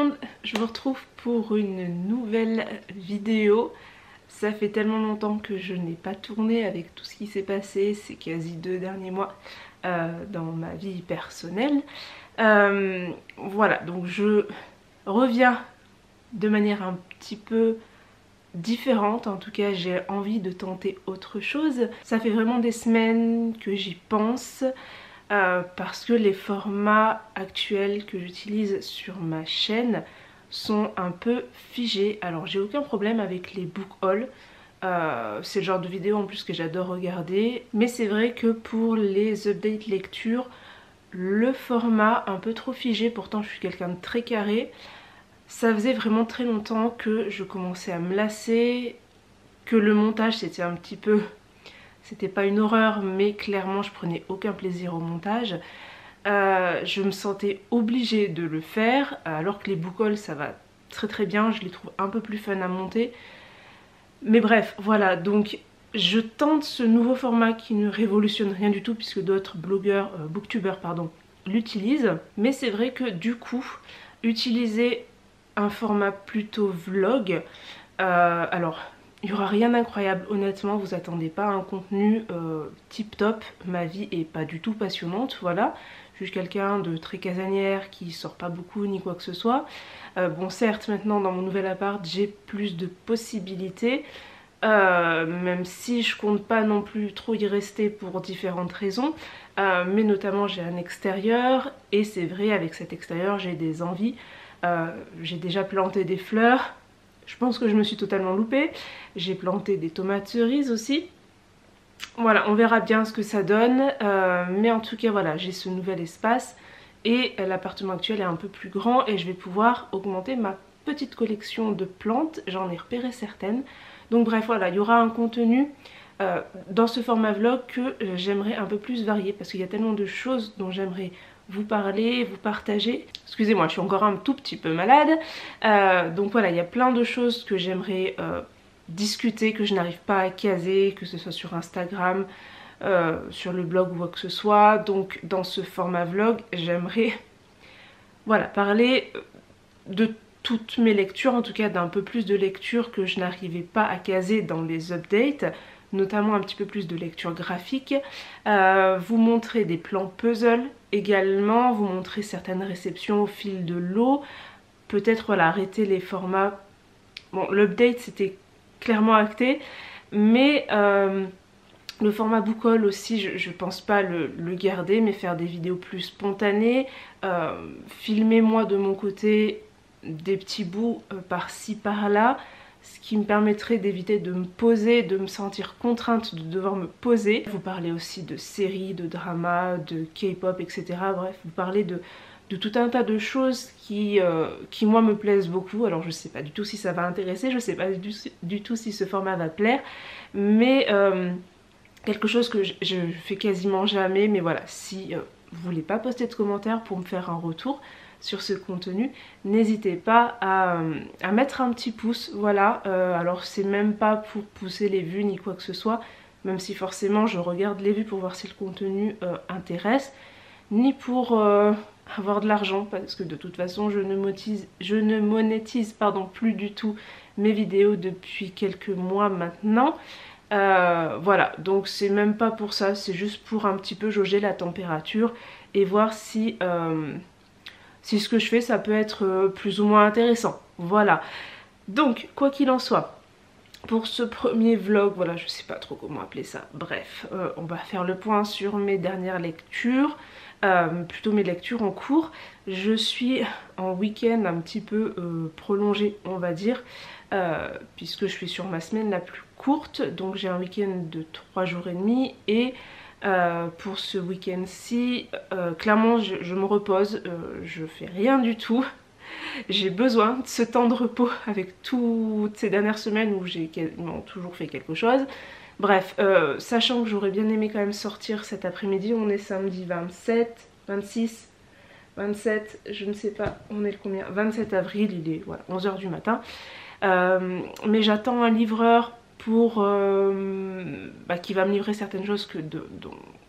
monde, je vous retrouve pour une nouvelle vidéo. Ça fait tellement longtemps que je n'ai pas tourné avec tout ce qui s'est passé ces quasi 2 derniers mois dans ma vie personnelle. Voilà, donc je reviens de manière un petit peu différente. En tout cas, j'ai envie de tenter autre chose. Ça fait vraiment des semaines que j'y pense. Parce que les formats actuels que j'utilise sur ma chaîne sont un peu figés. Alors j'ai aucun problème avec les book hauls, c'est le genre de vidéo en plus que j'adore regarder, mais c'est vrai que pour les updates lecture, le format un peu trop figé, pourtant je suis quelqu'un de très carré, ça faisait vraiment très longtemps que je commençais à me lasser, que le montage c'était un petit peu... C'était pas une horreur, mais clairement je prenais aucun plaisir au montage. Je me sentais obligée de le faire, alors que les book hauls ça va très très bien, je les trouve un peu plus fun à monter. Mais bref, voilà, donc je tente ce nouveau format qui ne révolutionne rien du tout puisque d'autres blogueurs, booktubers pardon, l'utilisent. Mais c'est vrai que du coup, utiliser un format plutôt vlog, alors... Il n'y aura rien d'incroyable, honnêtement, vous attendez pas un contenu tip top. Ma vie est pas du tout passionnante, voilà. Je suis quelqu'un de très casanière qui sort pas beaucoup ni quoi que ce soit. Bon, certes, maintenant dans mon nouvel appart, j'ai plus de possibilités, même si je compte pas non plus trop y rester pour différentes raisons. Mais notamment, j'ai un extérieur et c'est vrai, avec cet extérieur, j'ai des envies. J'ai déjà planté des fleurs. Je pense que je me suis totalement loupée. J'ai planté des tomates cerises aussi. Voilà, on verra bien ce que ça donne. Mais en tout cas, voilà, j'ai ce nouvel espace. Et l'appartement actuel est un peu plus grand. Et je vais pouvoir augmenter ma petite collection de plantes. J'en ai repéré certaines. Donc bref, voilà, il y aura un contenu dans ce format vlog que j'aimerais un peu plus varier. Parce qu'il y a tellement de choses dont j'aimerais vous parler, vous partager. Excusez-moi, je suis encore un tout petit peu malade. Donc voilà, il y a plein de choses que j'aimerais discuter, que je n'arrive pas à caser, que ce soit sur Instagram, sur le blog ou quoi que ce soit. Donc dans ce format vlog, j'aimerais voilà, parler de toutes mes lectures, en tout cas d'un peu plus de lectures que je n'arrivais pas à caser dans les updates, notamment un petit peu plus de lecture graphique, vous montrer des plans puzzle également, vous montrer certaines réceptions au fil de l'eau, peut-être voilà, arrêter les formats, bon l'update c'était clairement acté, mais le format book haul aussi je pense pas le garder, mais faire des vidéos plus spontanées, filmer moi de mon côté des petits bouts par-ci par-là, ce qui me permettrait d'éviter de me poser, de me sentir contrainte de devoir me poser. Vous parlez aussi de séries, de dramas, de K-pop, etc. Bref, vous parlez de tout un tas de choses qui moi me plaisent beaucoup. Alors je sais pas du tout si ça va intéresser, je sais pas du tout si ce format va plaire, mais quelque chose que je fais quasiment jamais. Mais voilà, si vous voulez pas poster de commentaires pour me faire un retour sur ce contenu, n'hésitez pas à mettre un petit pouce, voilà. Alors c'est même pas pour pousser les vues ni quoi que ce soit, même si forcément je regarde les vues pour voir si le contenu intéresse, ni pour avoir de l'argent, parce que de toute façon je ne monétise pardon, plus du tout mes vidéos depuis quelques mois maintenant. Voilà, donc c'est même pas pour ça, c'est juste pour un petit peu jauger la température et voir si ce que je fais ça peut être plus ou moins intéressant. Voilà, donc quoi qu'il en soit, pour ce premier vlog, voilà, je sais pas trop comment appeler ça, bref, on va faire le point sur mes dernières lectures, plutôt mes lectures en cours. Je suis en week-end un petit peu prolongé, on va dire, puisque je suis sur ma semaine la plus courte, donc j'ai un week-end de 3 jours et demi, et pour ce week-end-ci, clairement je me repose, je fais rien du tout. J'ai besoin de ce temps de repos avec toutes ces dernières semaines où j'ai quasiment toujours fait quelque chose. Bref, sachant que j'aurais bien aimé quand même sortir cet après-midi, on est samedi 27, 26, 27, je ne sais pas, on est le combien, 27 avril, il est voilà, 11 h du matin. Mais j'attends un livreur pour qui va me livrer certaines choses que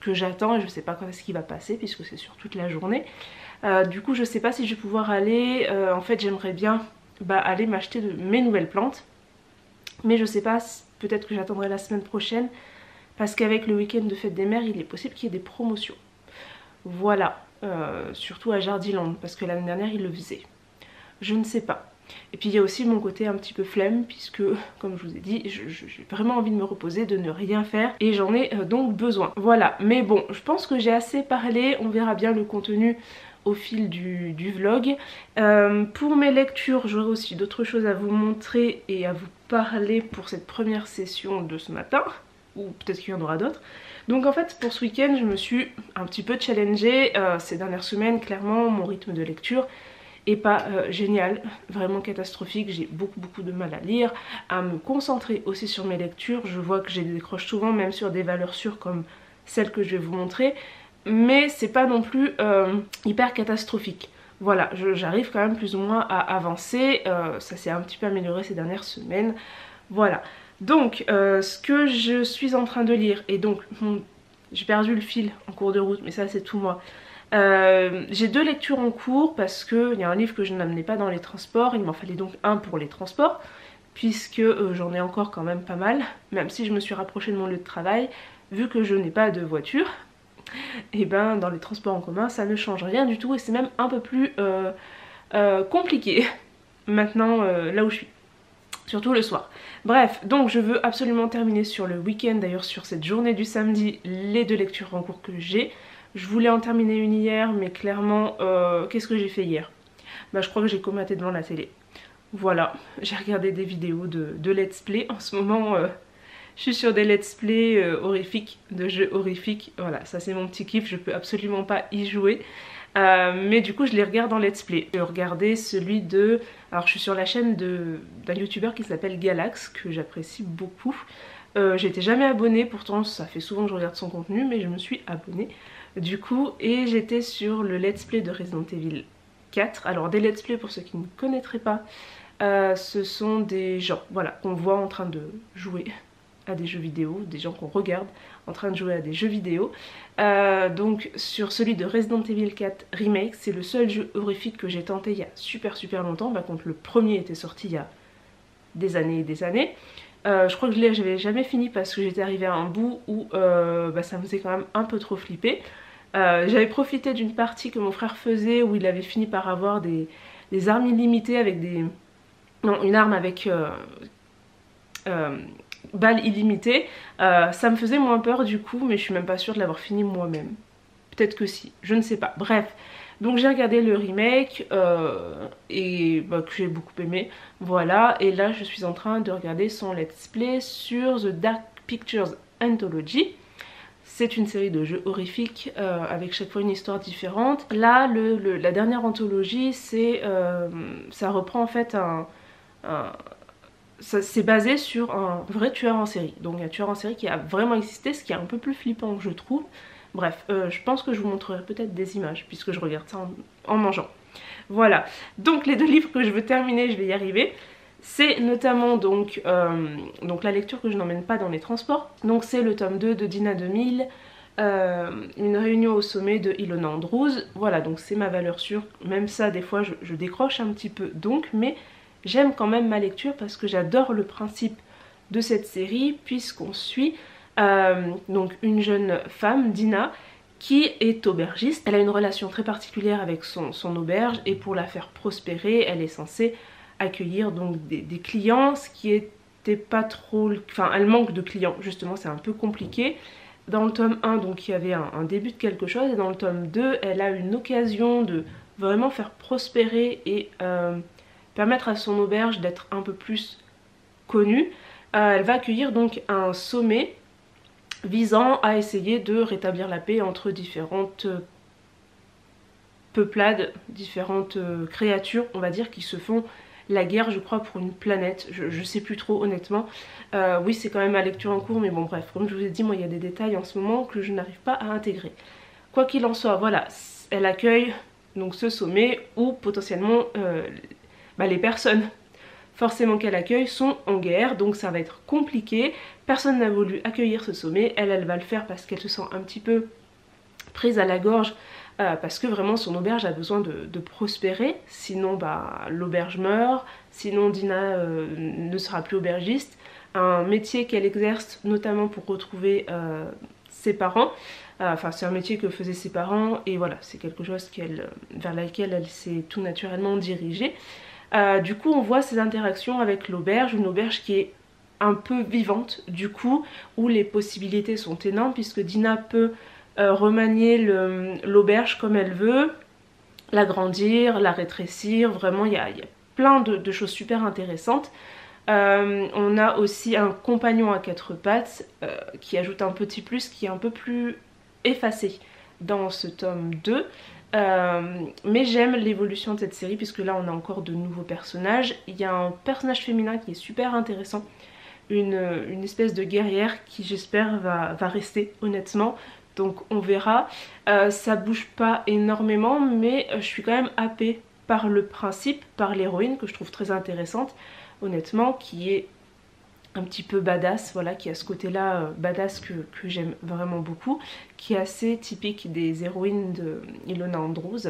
que j'attends et je sais pas quand est-ce qu'il va passer puisque c'est sur toute la journée. Du coup je sais pas si je vais pouvoir aller, en fait j'aimerais bien aller m'acheter mes nouvelles plantes. Mais je sais pas, peut-être que j'attendrai la semaine prochaine parce qu'avec le week-end de fête des mères il est possible qu'il y ait des promotions. Voilà, surtout à Jardiland parce que l'année dernière il le faisait. Je ne sais pas. Et puis il y a aussi mon côté un petit peu flemme puisque comme je vous ai dit j'ai vraiment envie de me reposer, de ne rien faire et j'en ai donc besoin. Voilà, mais bon je pense que j'ai assez parlé, on verra bien le contenu au fil du vlog. Pour mes lectures j'aurai aussi d'autres choses à vous montrer et à vous parler pour cette première session de ce matin, ou peut-être qu'il y en aura d'autres. Donc en fait pour ce week-end je me suis un petit peu challengée ces dernières semaines. Clairement mon rythme de lecture est pas génial, vraiment catastrophique. J'ai beaucoup de mal à lire, à me concentrer aussi sur mes lectures. Je vois que j'ai des décroches souvent même sur des valeurs sûres comme celles que je vais vous montrer, mais c'est pas non plus hyper catastrophique. Voilà, j'arrive quand même plus ou moins à avancer, ça s'est un petit peu amélioré ces dernières semaines. Voilà, donc ce que je suis en train de lire, et donc j'ai perdu le fil en cours de route mais ça c'est tout moi. J'ai 2 lectures en cours parce qu'il y a un livre que je n'amenais pas dans les transports, il m'en fallait donc un pour les transports puisque j'en ai encore quand même pas mal, même si je me suis rapprochée de mon lieu de travail, vu que je n'ai pas de voiture, et ben dans les transports en commun ça ne change rien du tout et c'est même un peu plus compliqué maintenant là où je suis. Surtout le soir. Bref, donc je veux absolument terminer sur le week-end, d'ailleurs sur cette journée du samedi, les 2 lectures en cours que j'ai. Je voulais en terminer une hier, mais clairement, qu'est-ce que j'ai fait hier? Je crois que j'ai commenté devant la télé. Voilà, j'ai regardé des vidéos de let's play. En ce moment, je suis sur des let's play horrifiques, de jeux horrifiques. Voilà, ça c'est mon petit kiff, je peux absolument pas y jouer. Mais du coup je les regarde en let's play. J'ai regardé celui de... Alors je suis sur la chaîne d'un youtubeur qui s'appelle Galax, que j'apprécie beaucoup. J'étais jamais abonnée, pourtant ça fait souvent que je regarde son contenu, mais je me suis abonnée du coup. Et j'étais sur le let's play de Resident Evil 4. Alors des let's play pour ceux qui ne connaîtraient pas, ce sont des gens, voilà, qu'on voit en train de jouer à des jeux vidéo, des gens qu'on regarde en train de jouer à des jeux vidéo. Donc sur celui de Resident Evil 4 Remake, c'est le seul jeu horrifique que j'ai tenté il y a super longtemps, quand le premier était sorti il y a des années et des années. Je crois que je l'avais jamais fini parce que j'étais arrivée à un bout où ça me faisait quand même un peu trop flipper. J'avais profité d'une partie que mon frère faisait où il avait fini par avoir des armes illimitées avec des... Non, une arme avec... balles illimitées, ça me faisait moins peur du coup, mais je suis même pas sûre de l'avoir fini moi-même. Peut-être que si, je ne sais pas. Bref, donc j'ai regardé le remake et que j'ai beaucoup aimé, voilà. Et là je suis en train de regarder son let's play sur The Dark Pictures Anthology. C'est une série de jeux horrifiques avec chaque fois une histoire différente. Là, la dernière anthologie, ça reprend en fait c'est basé sur un vrai tueur en série. Donc un tueur en série qui a vraiment existé, ce qui est un peu plus flippant je trouve. Bref, je pense que je vous montrerai peut-être des images puisque je regarde ça en mangeant. Voilà, donc les 2 livres que je veux terminer, je vais y arriver. C'est notamment donc la lecture que je n'emmène pas dans les transports. Donc c'est le tome 2 de Dina 2000, une réunion au sommet de Ilona Andrews. Voilà, donc c'est ma valeur sûre. Même ça, des fois, je décroche un petit peu donc, mais j'aime quand même ma lecture parce que j'adore le principe de cette série puisqu'on suit donc une jeune femme, Dina, qui est aubergiste. Elle a une relation très particulière avec son auberge et pour la faire prospérer, elle est censée accueillir donc des clients, ce qui était pas trop... Enfin, elle manque de clients, justement, c'est un peu compliqué. Dans le tome 1, donc il y avait un début de quelque chose et dans le tome 2, elle a une occasion de vraiment faire prospérer et... permettre à son auberge d'être un peu plus connue. Elle va accueillir donc un sommet visant à essayer de rétablir la paix entre différentes peuplades, différentes créatures, on va dire, qui se font la guerre, je crois, pour une planète. Je sais plus trop, honnêtement. Oui, c'est quand même ma lecture en cours, mais bon, bref, comme je vous ai dit, moi, il y a des détails en ce moment que je n'arrive pas à intégrer. Quoi qu'il en soit, voilà, elle accueille donc ce sommet où potentiellement... les personnes forcément qu'elle accueille sont en guerre, donc ça va être compliqué Personne n'a voulu accueillir ce sommet, elle va le faire parce qu'elle se sent un petit peu prise à la gorge, parce que vraiment son auberge a besoin de prospérer, sinon l'auberge meurt, sinon Dina ne sera plus aubergiste. Un métier qu'elle exerce notamment pour retrouver ses parents, enfin c'est un métier que faisaient ses parents et voilà, c'est quelque chose vers laquelle elle s'est tout naturellement dirigée. Du coup on voit ces interactions avec l'auberge, une auberge qui est un peu vivante du coup, où les possibilités sont énormes puisque Dina peut remanier l'auberge comme elle veut, l'agrandir, la rétrécir, vraiment il y a plein de choses super intéressantes. On a aussi un compagnon à quatre pattes qui ajoute un petit plus qui est un peu plus effacé dans ce tome 2. Mais j'aime l'évolution de cette série puisque là on a encore de nouveaux personnages. Il y a un personnage féminin qui est super intéressant, une espèce de guerrière qui j'espère va rester honnêtement. Donc on verra. Ça bouge pas énormément mais je suis quand même happée par le principe, par l'héroïne que je trouve très intéressante honnêtement, qui est un petit peu badass, voilà, qui a ce côté là badass que j'aime vraiment beaucoup, qui est assez typique des héroïnes de Ilona Andrews.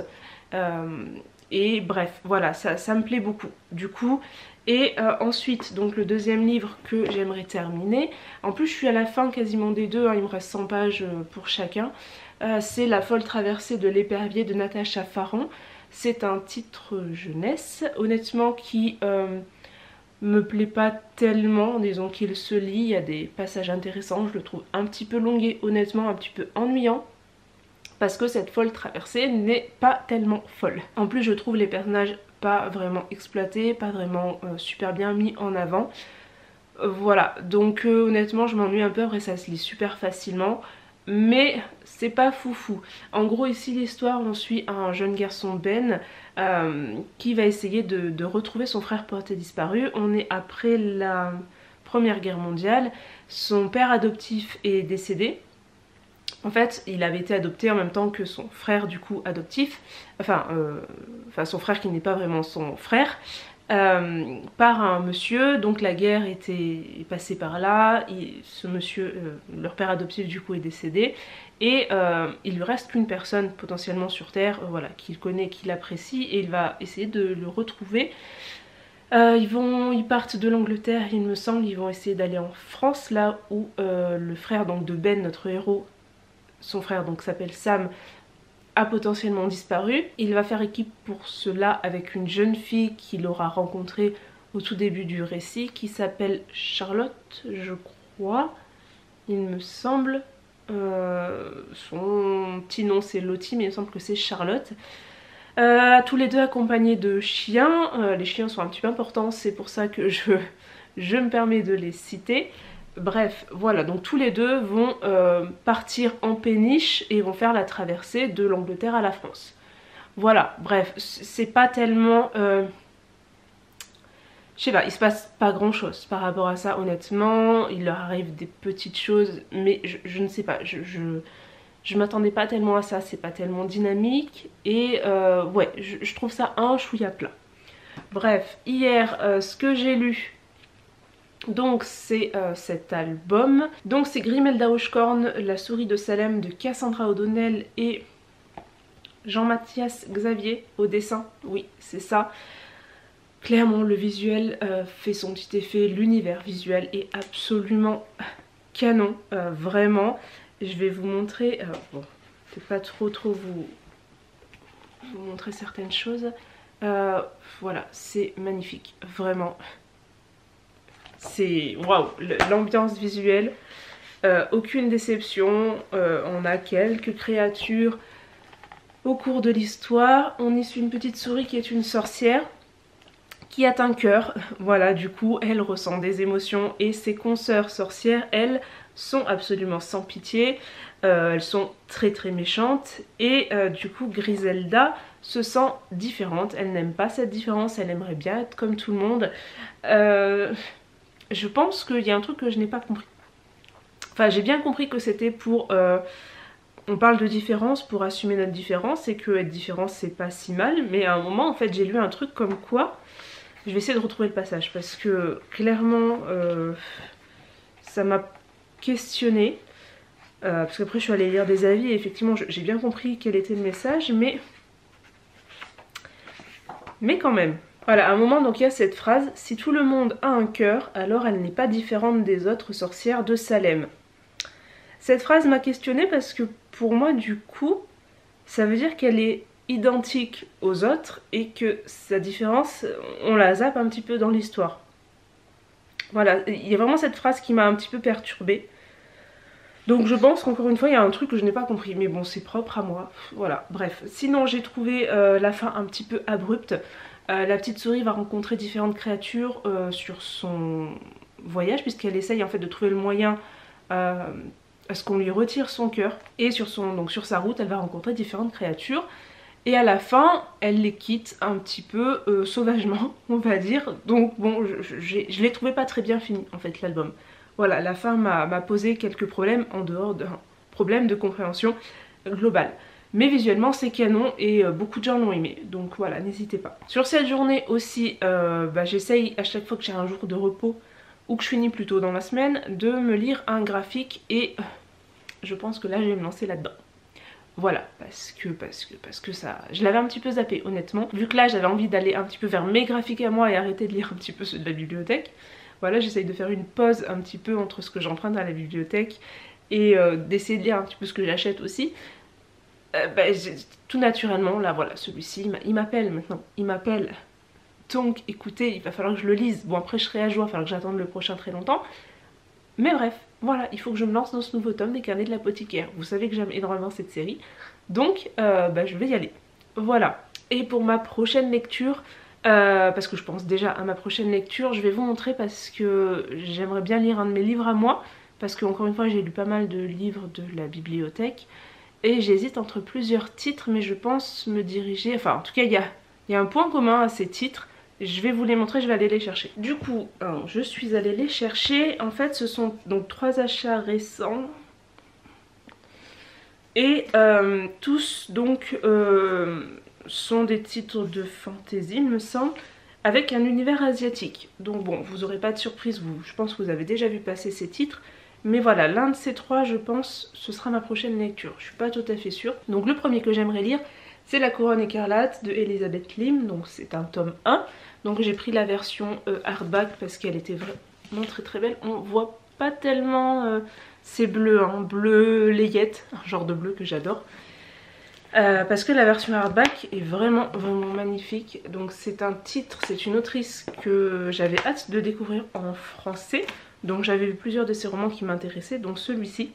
Et bref, voilà, ça me plaît beaucoup du coup. Et ensuite, donc le deuxième livre que j'aimerais terminer, en plus je suis à la fin quasiment des deux, hein, il me reste 100 pages pour chacun, c'est La folle traversée de l'épervier de Natacha Farron. C'est un titre jeunesse, honnêtement, qui me plaît pas tellement, disons qu'il se lit, il y a des passages intéressants, je le trouve un petit peu longué, honnêtement un petit peu ennuyant, parce que cette folle traversée n'est pas tellement folle. En plus je trouve les personnages pas vraiment exploités, pas vraiment super bien mis en avant. Voilà, donc honnêtement je m'ennuie un peu, après ça se lit super facilement, mais c'est pas foufou. En gros ici l'histoire, on suit un jeune garçon Ben qui va essayer de retrouver son frère porté disparu. On est après la Première Guerre mondiale, son père adoptif est décédé. En fait il avait été adopté en même temps que son frère du coup adoptif, enfin son frère qui n'est pas vraiment son frère. Par un monsieur, donc la guerre est passée par là, ce monsieur, leur père adoptif du coup est décédé, et il lui reste qu'une personne potentiellement sur terre, voilà, qu'il connaît, qu'il apprécie, et il va essayer de le retrouver. Ils partent de l'Angleterre, il me semble, ils vont essayer d'aller en France, là où le frère donc de Ben, notre héros, son frère donc s'appelle Sam, a potentiellement disparu. Il va faire équipe pour cela avec une jeune fille qu'il aura rencontrée au tout début du récit qui s'appelle Charlotte, je crois, il me semble. Son petit nom c'est Lottie mais il me semble que c'est Charlotte. Tous les deux accompagnés de chiens. Les chiens sont un petit peu importants, c'est pour ça que je me permets de les citer. Bref, voilà, donc tous les deux vont partir en péniche et vont faire la traversée de l'Angleterre à la France. Voilà, bref, c'est pas tellement... je sais pas, il se passe pas grand chose par rapport à ça, honnêtement. Il leur arrive des petites choses, mais je ne sais pas, je m'attendais pas tellement à ça, c'est pas tellement dynamique. Et ouais, je trouve ça un chouïa plat. Bref, hier, ce que j'ai lu... Donc c'est cet album, donc c'est Grimelda Hochkorn, La souris de Salem de Cassandra O'Donnell et Jean-Mathias Xavier au dessin, oui c'est ça. Clairement le visuel fait son petit effet, l'univers visuel est absolument canon, vraiment. Je vais vous montrer, bon, je vais pas trop vous montrer certaines choses. Voilà, c'est magnifique, vraiment. C'est waouh, l'ambiance visuelle, aucune déception, on a quelques créatures au cours de l'histoire. On y suit une petite souris qui est une sorcière qui a un cœur, voilà, du coup elle ressent des émotions et ses consoeurs sorcières, elles, sont absolument sans pitié, elles sont très méchantes et du coup Griselda se sent différente, elle n'aime pas cette différence, elle aimerait bien être comme tout le monde. Je pense qu'il y a un truc que je n'ai pas compris. Enfin, j'ai bien compris que c'était pour... on parle de différence pour assumer notre différence et que être différent c'est pas si mal. Mais à un moment, en fait, j'ai lu un truc comme quoi... Je vais essayer de retrouver le passage parce que clairement... ça m'a questionnée. Parce qu'après je suis allée lire des avis et effectivement j'ai bien compris quel était le message, mais quand même. Voilà, à un moment donc il y a cette phrase: si tout le monde a un cœur, alors elle n'est pas différente des autres sorcières de Salem. Cette phrase m'a questionnée parce que pour moi du coup ça veut dire qu'elle est identique aux autres et que sa différence on la zappe un petit peu dans l'histoire. Voilà, il y a vraiment cette phrase qui m'a un petit peu perturbée. Donc je pense qu'encore une fois il y a un truc que je n'ai pas compris, mais bon c'est propre à moi, voilà, bref. Sinon j'ai trouvé la fin un petit peu abrupte. La petite souris va rencontrer différentes créatures sur son voyage, puisqu'elle essaye en fait de trouver le moyen à ce qu'on lui retire son cœur. Et sur sa route elle va rencontrer différentes créatures. Et à la fin, elle les quitte un petit peu sauvagement, on va dire. Donc bon, je l'ai trouvé pas très bien fini en fait l'album. Voilà, la fin m'a posé quelques problèmes en dehors d'un problème de compréhension globale. Mais visuellement c'est canon et beaucoup de gens l'ont aimé, donc voilà, n'hésitez pas. Sur cette journée aussi, j'essaye à chaque fois que j'ai un jour de repos, ou que je finis plutôt dans la semaine, de me lire un graphique et je pense que là je vais me lancer là-dedans. Voilà, parce que ça... Je l'avais un petit peu zappé honnêtement, vu que là j'avais envie d'aller un petit peu vers mes graphiques à moi et arrêter de lire un petit peu ceux de la bibliothèque. Voilà, j'essaye de faire une pause un petit peu entre ce que j'emprunte à la bibliothèque et d'essayer de lire un petit peu ce que j'achète aussi. Tout naturellement, là voilà, celui-ci, il m'appelle maintenant, il m'appelle. Donc écoutez, il va falloir que je le lise. Bon après je serai à jour, il va falloir que j'attende le prochain très longtemps. Mais bref, voilà, il faut que je me lance dans ce nouveau tome des Carnets de l'apothicaire. Vous savez que j'aime énormément cette série, donc je vais y aller. Voilà, et pour ma prochaine lecture... parce que je pense déjà à ma prochaine lecture, je vais vous montrer parce que j'aimerais bien lire un de mes livres à moi, parce que encore une fois j'ai lu pas mal de livres de la bibliothèque et j'hésite entre plusieurs titres, mais je pense me diriger, enfin en tout cas il y a un point commun à ces titres, je vais vous les montrer, je vais aller les chercher. Du coup, je suis allée les chercher, en fait ce sont donc 3 achats récents et tous donc... sont des titres de fantasy, il me semble, avec un univers asiatique. Donc bon, vous n'aurez pas de surprise, je pense que vous avez déjà vu passer ces titres. Mais voilà, l'un de ces 3, je pense, ce sera ma prochaine lecture. Je suis pas tout à fait sûre. Donc le premier que j'aimerais lire, c'est La Couronne écarlate de Elizabeth Lim. Donc c'est un tome 1. Donc j'ai pris la version hardback parce qu'elle était vraiment très très belle. On voit pas tellement ces bleus, hein, bleu layette, un genre de bleu que j'adore. Parce que la version hardback est vraiment magnifique. Donc c'est un titre, c'est une autrice que j'avais hâte de découvrir en français. Donc j'avais vu plusieurs de ses romans qui m'intéressaient, donc celui-ci.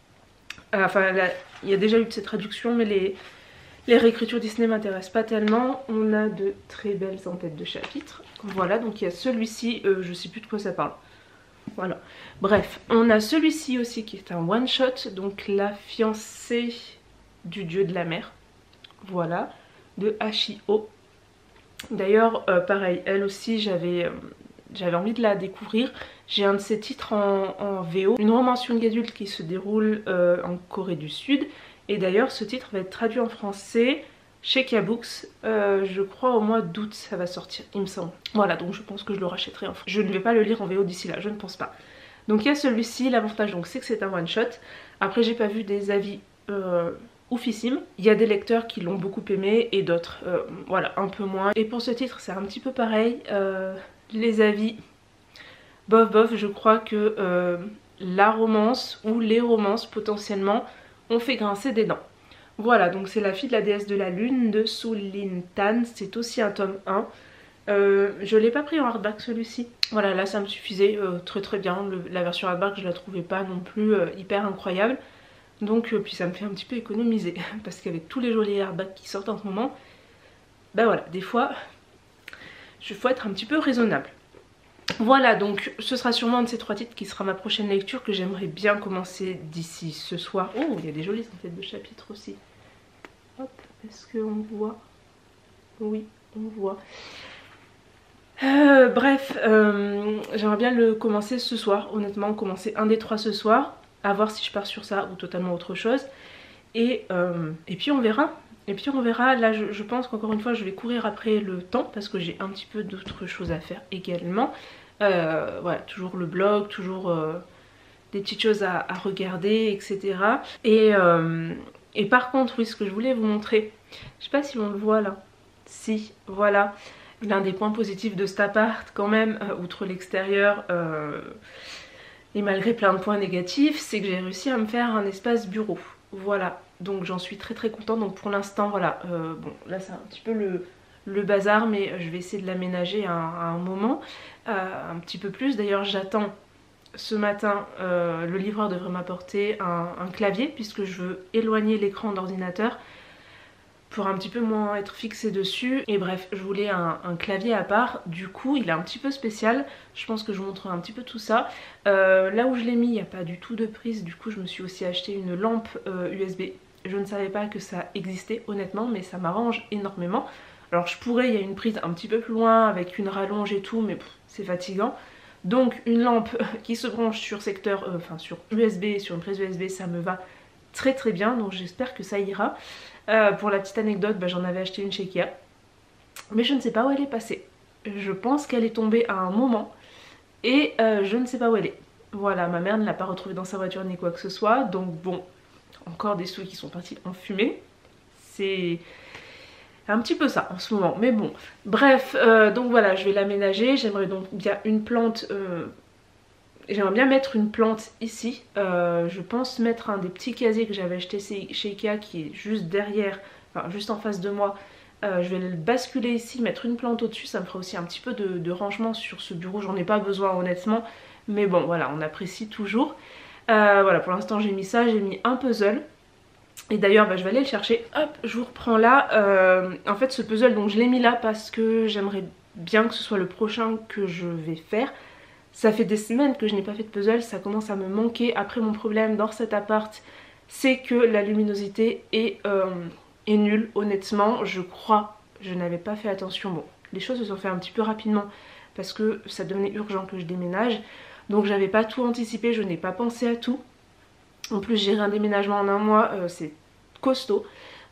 Enfin là, il y a déjà eu de ces traductions, mais les réécritures Disney m'intéressent pas tellement. On a de très belles en-têtes de chapitres. Voilà, donc il y a celui-ci, je sais plus de quoi ça parle. Voilà, bref, on a celui-ci aussi qui est un one-shot, donc La fiancée du dieu de la mer, voilà, de H.I.O. D'ailleurs pareil, elle aussi j'avais envie de la découvrir. J'ai un de ses titres en VO, une romance young adulte qui se déroule en Corée du Sud, et d'ailleurs ce titre va être traduit en français chez Kabooks, je crois au mois d'août ça va sortir, il me semble. Voilà, donc je pense que je le rachèterai en français. Je ne vais pas le lire en VO d'ici là, je ne pense pas. Donc il y a celui-ci, l'avantage donc c'est que c'est un one shot. Après j'ai pas vu des avis oufissime. Il y a des lecteurs qui l'ont beaucoup aimé et d'autres voilà, un peu moins. Et pour ce titre c'est un petit peu pareil, les avis bof bof. Je crois que la romance ou les romances potentiellement ont fait grincer des dents. Voilà, donc c'est La fille de la déesse de la lune de Su Lin Tan, c'est aussi un tome 1. Je l'ai pas pris en hardback celui-ci. Voilà, là ça me suffisait très très bien. La version hardback je la trouvais pas non plus hyper incroyable. Donc puis ça me fait un petit peu économiser parce qu'avec tous les jolis hardbacks qui sortent en ce moment, bah voilà, des fois il faut être un petit peu raisonnable. Voilà, donc ce sera sûrement un de ces 3 titres qui sera ma prochaine lecture, que j'aimerais bien commencer d'ici ce soir. Oh, il y a des jolies en-têtes de chapitres aussi. Hop, est-ce qu'on voit? Oui, on voit. Bref, j'aimerais bien le commencer ce soir, honnêtement, commencer un des 3 ce soir. À voir si je pars sur ça ou totalement autre chose. Et puis on verra. Et puis on verra. Là je pense qu'encore une fois je vais courir après le temps parce que j'ai un petit peu d'autres choses à faire également. Voilà, toujours le blog, toujours des petites choses à regarder, etc. Et par contre, oui, ce que je voulais vous montrer, je sais pas si on le voit là, si, voilà, l'un des points positifs de cet appart quand même, outre l'extérieur, et malgré plein de points négatifs, c'est que j'ai réussi à me faire un espace bureau. Voilà, donc j'en suis très très contente. Donc pour l'instant, voilà, bon là c'est un petit peu le bazar, mais je vais essayer de l'aménager à un moment, un petit peu plus. D'ailleurs j'attends ce matin, le livreur devrait m'apporter un clavier puisque je veux éloigner l'écran d'ordinateur pour un petit peu moins être fixé dessus. Et bref, je voulais un clavier à part. Du coup, il est un petit peu spécial. Je pense que je vous montrerai un petit peu tout ça. Là où je l'ai mis, il n'y a pas du tout de prise. Du coup, je me suis aussi acheté une lampe USB. Je ne savais pas que ça existait honnêtement, mais ça m'arrange énormément. Alors je pourrais, il y a une prise un petit peu plus loin avec une rallonge et tout, mais c'est fatigant. Donc une lampe qui se branche sur secteur, enfin sur USB, sur une prise USB, ça me va très très bien. Donc j'espère que ça ira. Pour la petite anecdote, j'en avais acheté une chez Ikea, mais je ne sais pas où elle est passée. Je pense qu'elle est tombée à un moment et je ne sais pas où elle est. Voilà, ma mère ne l'a pas retrouvée dans sa voiture ni quoi que ce soit, donc bon, encore des sous qui sont partis en fumée. C'est un petit peu ça en ce moment, mais bon. Bref, donc voilà, je vais l'aménager. J'aimerais donc bien une plante... J'aimerais bien mettre une plante ici. Je pense mettre un des petits casiers que j'avais acheté chez Ikea qui est juste derrière, enfin juste en face de moi. Je vais le basculer ici, mettre une plante au-dessus. Ça me fera aussi un petit peu de rangement sur ce bureau. J'en ai pas besoin honnêtement. Mais bon, voilà, on apprécie toujours. Voilà, pour l'instant j'ai mis ça. J'ai mis un puzzle. Et d'ailleurs, je vais aller le chercher. Hop, je vous reprends là. En fait, ce puzzle, donc je l'ai mis là parce que j'aimerais bien que ce soit le prochain que je vais faire. Ça fait des semaines que je n'ai pas fait de puzzle, ça commence à me manquer. Après, mon problème dans cet appart, c'est que la luminosité est nulle. Honnêtement, je crois, je n'avais pas fait attention. Bon, les choses se sont fait un petit peu rapidement parce que ça devenait urgent que je déménage. Donc j'avais pas tout anticipé, je n'ai pas pensé à tout. En plus, gérer un déménagement en un mois, c'est costaud.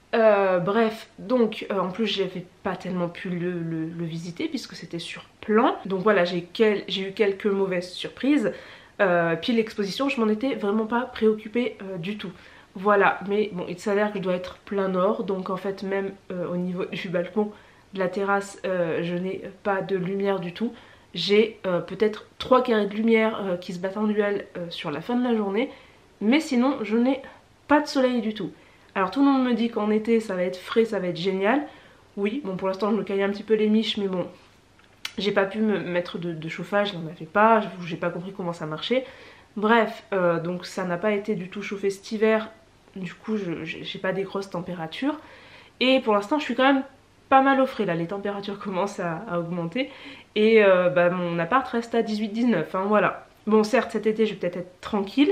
Bref, donc en plus j'avais pas tellement pu le visiter puisque c'était sur plan. Donc voilà, j'ai eu quelques mauvaises surprises. Puis l'exposition, je m'en étais vraiment pas préoccupée du tout. Voilà, mais bon, il s'avère que je dois être plein nord. Donc en fait, même au niveau du balcon, de la terrasse, je n'ai pas de lumière du tout. J'ai peut-être 3 carrés de lumière qui se battent en duel sur la fin de la journée. Mais sinon, je n'ai pas de soleil du tout. Alors tout le monde me dit qu'en été ça va être frais, ça va être génial. Oui, bon pour l'instant je me caille un petit peu les miches, mais bon, j'ai pas pu me mettre de chauffage, je n'en avais pas, j'ai pas compris comment ça marchait. Bref, donc ça n'a pas été du tout chauffé cet hiver, du coup j'ai pas des grosses températures. Et pour l'instant je suis quand même pas mal au frais là, les températures commencent à augmenter. Et mon appart reste à 18-19, hein, voilà. Bon certes cet été je vais peut-être être tranquille,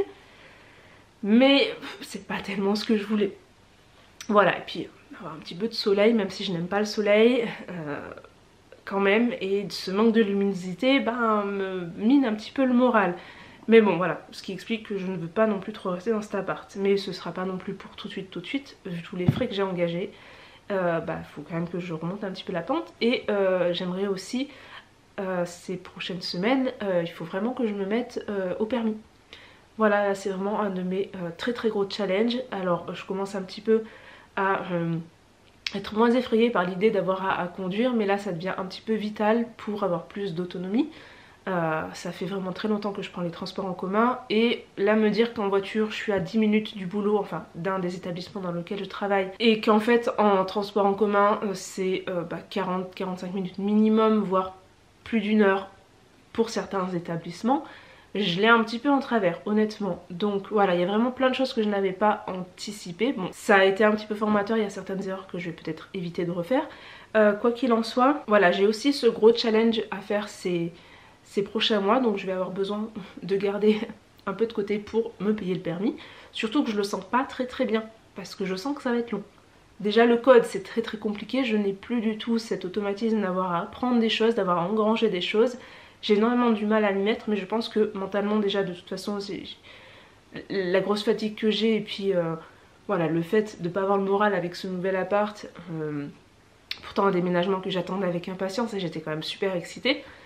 mais c'est pas tellement ce que je voulais. Voilà, et puis avoir un petit peu de soleil, même si je n'aime pas le soleil, quand même, et ce manque de luminosité me mine un petit peu le moral. Mais bon voilà, ce qui explique que je ne veux pas non plus trop rester dans cet appart. Mais ce sera pas non plus pour tout de suite, vu tous les frais que j'ai engagés. Faut quand même que je remonte un petit peu la pente. Et j'aimerais aussi, ces prochaines semaines, il faut vraiment que je me mette au permis. Voilà, c'est vraiment un de mes très très gros challenges. Alors je commence un petit peu à être moins effrayée par l'idée d'avoir à conduire, mais là ça devient un petit peu vital pour avoir plus d'autonomie. Ça fait vraiment très longtemps que je prends les transports en commun, et là me dire qu'en voiture je suis à 10 minutes du boulot, enfin d'un des établissements dans lequel je travaille, et qu'en fait en transport en commun c'est 40-45 minutes minimum, voire plus d'une heure pour certains établissements, je l'ai un petit peu en travers honnêtement. Donc voilà, il y a vraiment plein de choses que je n'avais pas anticipées. Bon, ça a été un petit peu formateur, il y a certaines erreurs que je vais peut-être éviter de refaire. Quoi qu'il en soit, voilà, j'ai aussi ce gros challenge à faire ces prochains mois, donc je vais avoir besoin de garder un peu de côté pour me payer le permis. Surtout que je le sens pas très bien, parce que je sens que ça va être long. Déjà le code c'est très compliqué, je n'ai plus du tout cet automatisme d'avoir à apprendre des choses, d'avoir à engranger des choses. J'ai énormément du mal à m'y mettre, mais je pense que mentalement déjà de toute façon c'est la grosse fatigue que j'ai, et puis voilà, le fait de ne pas avoir le moral avec ce nouvel appart, pourtant un déménagement que j'attendais avec impatience et j'étais quand même super excitée.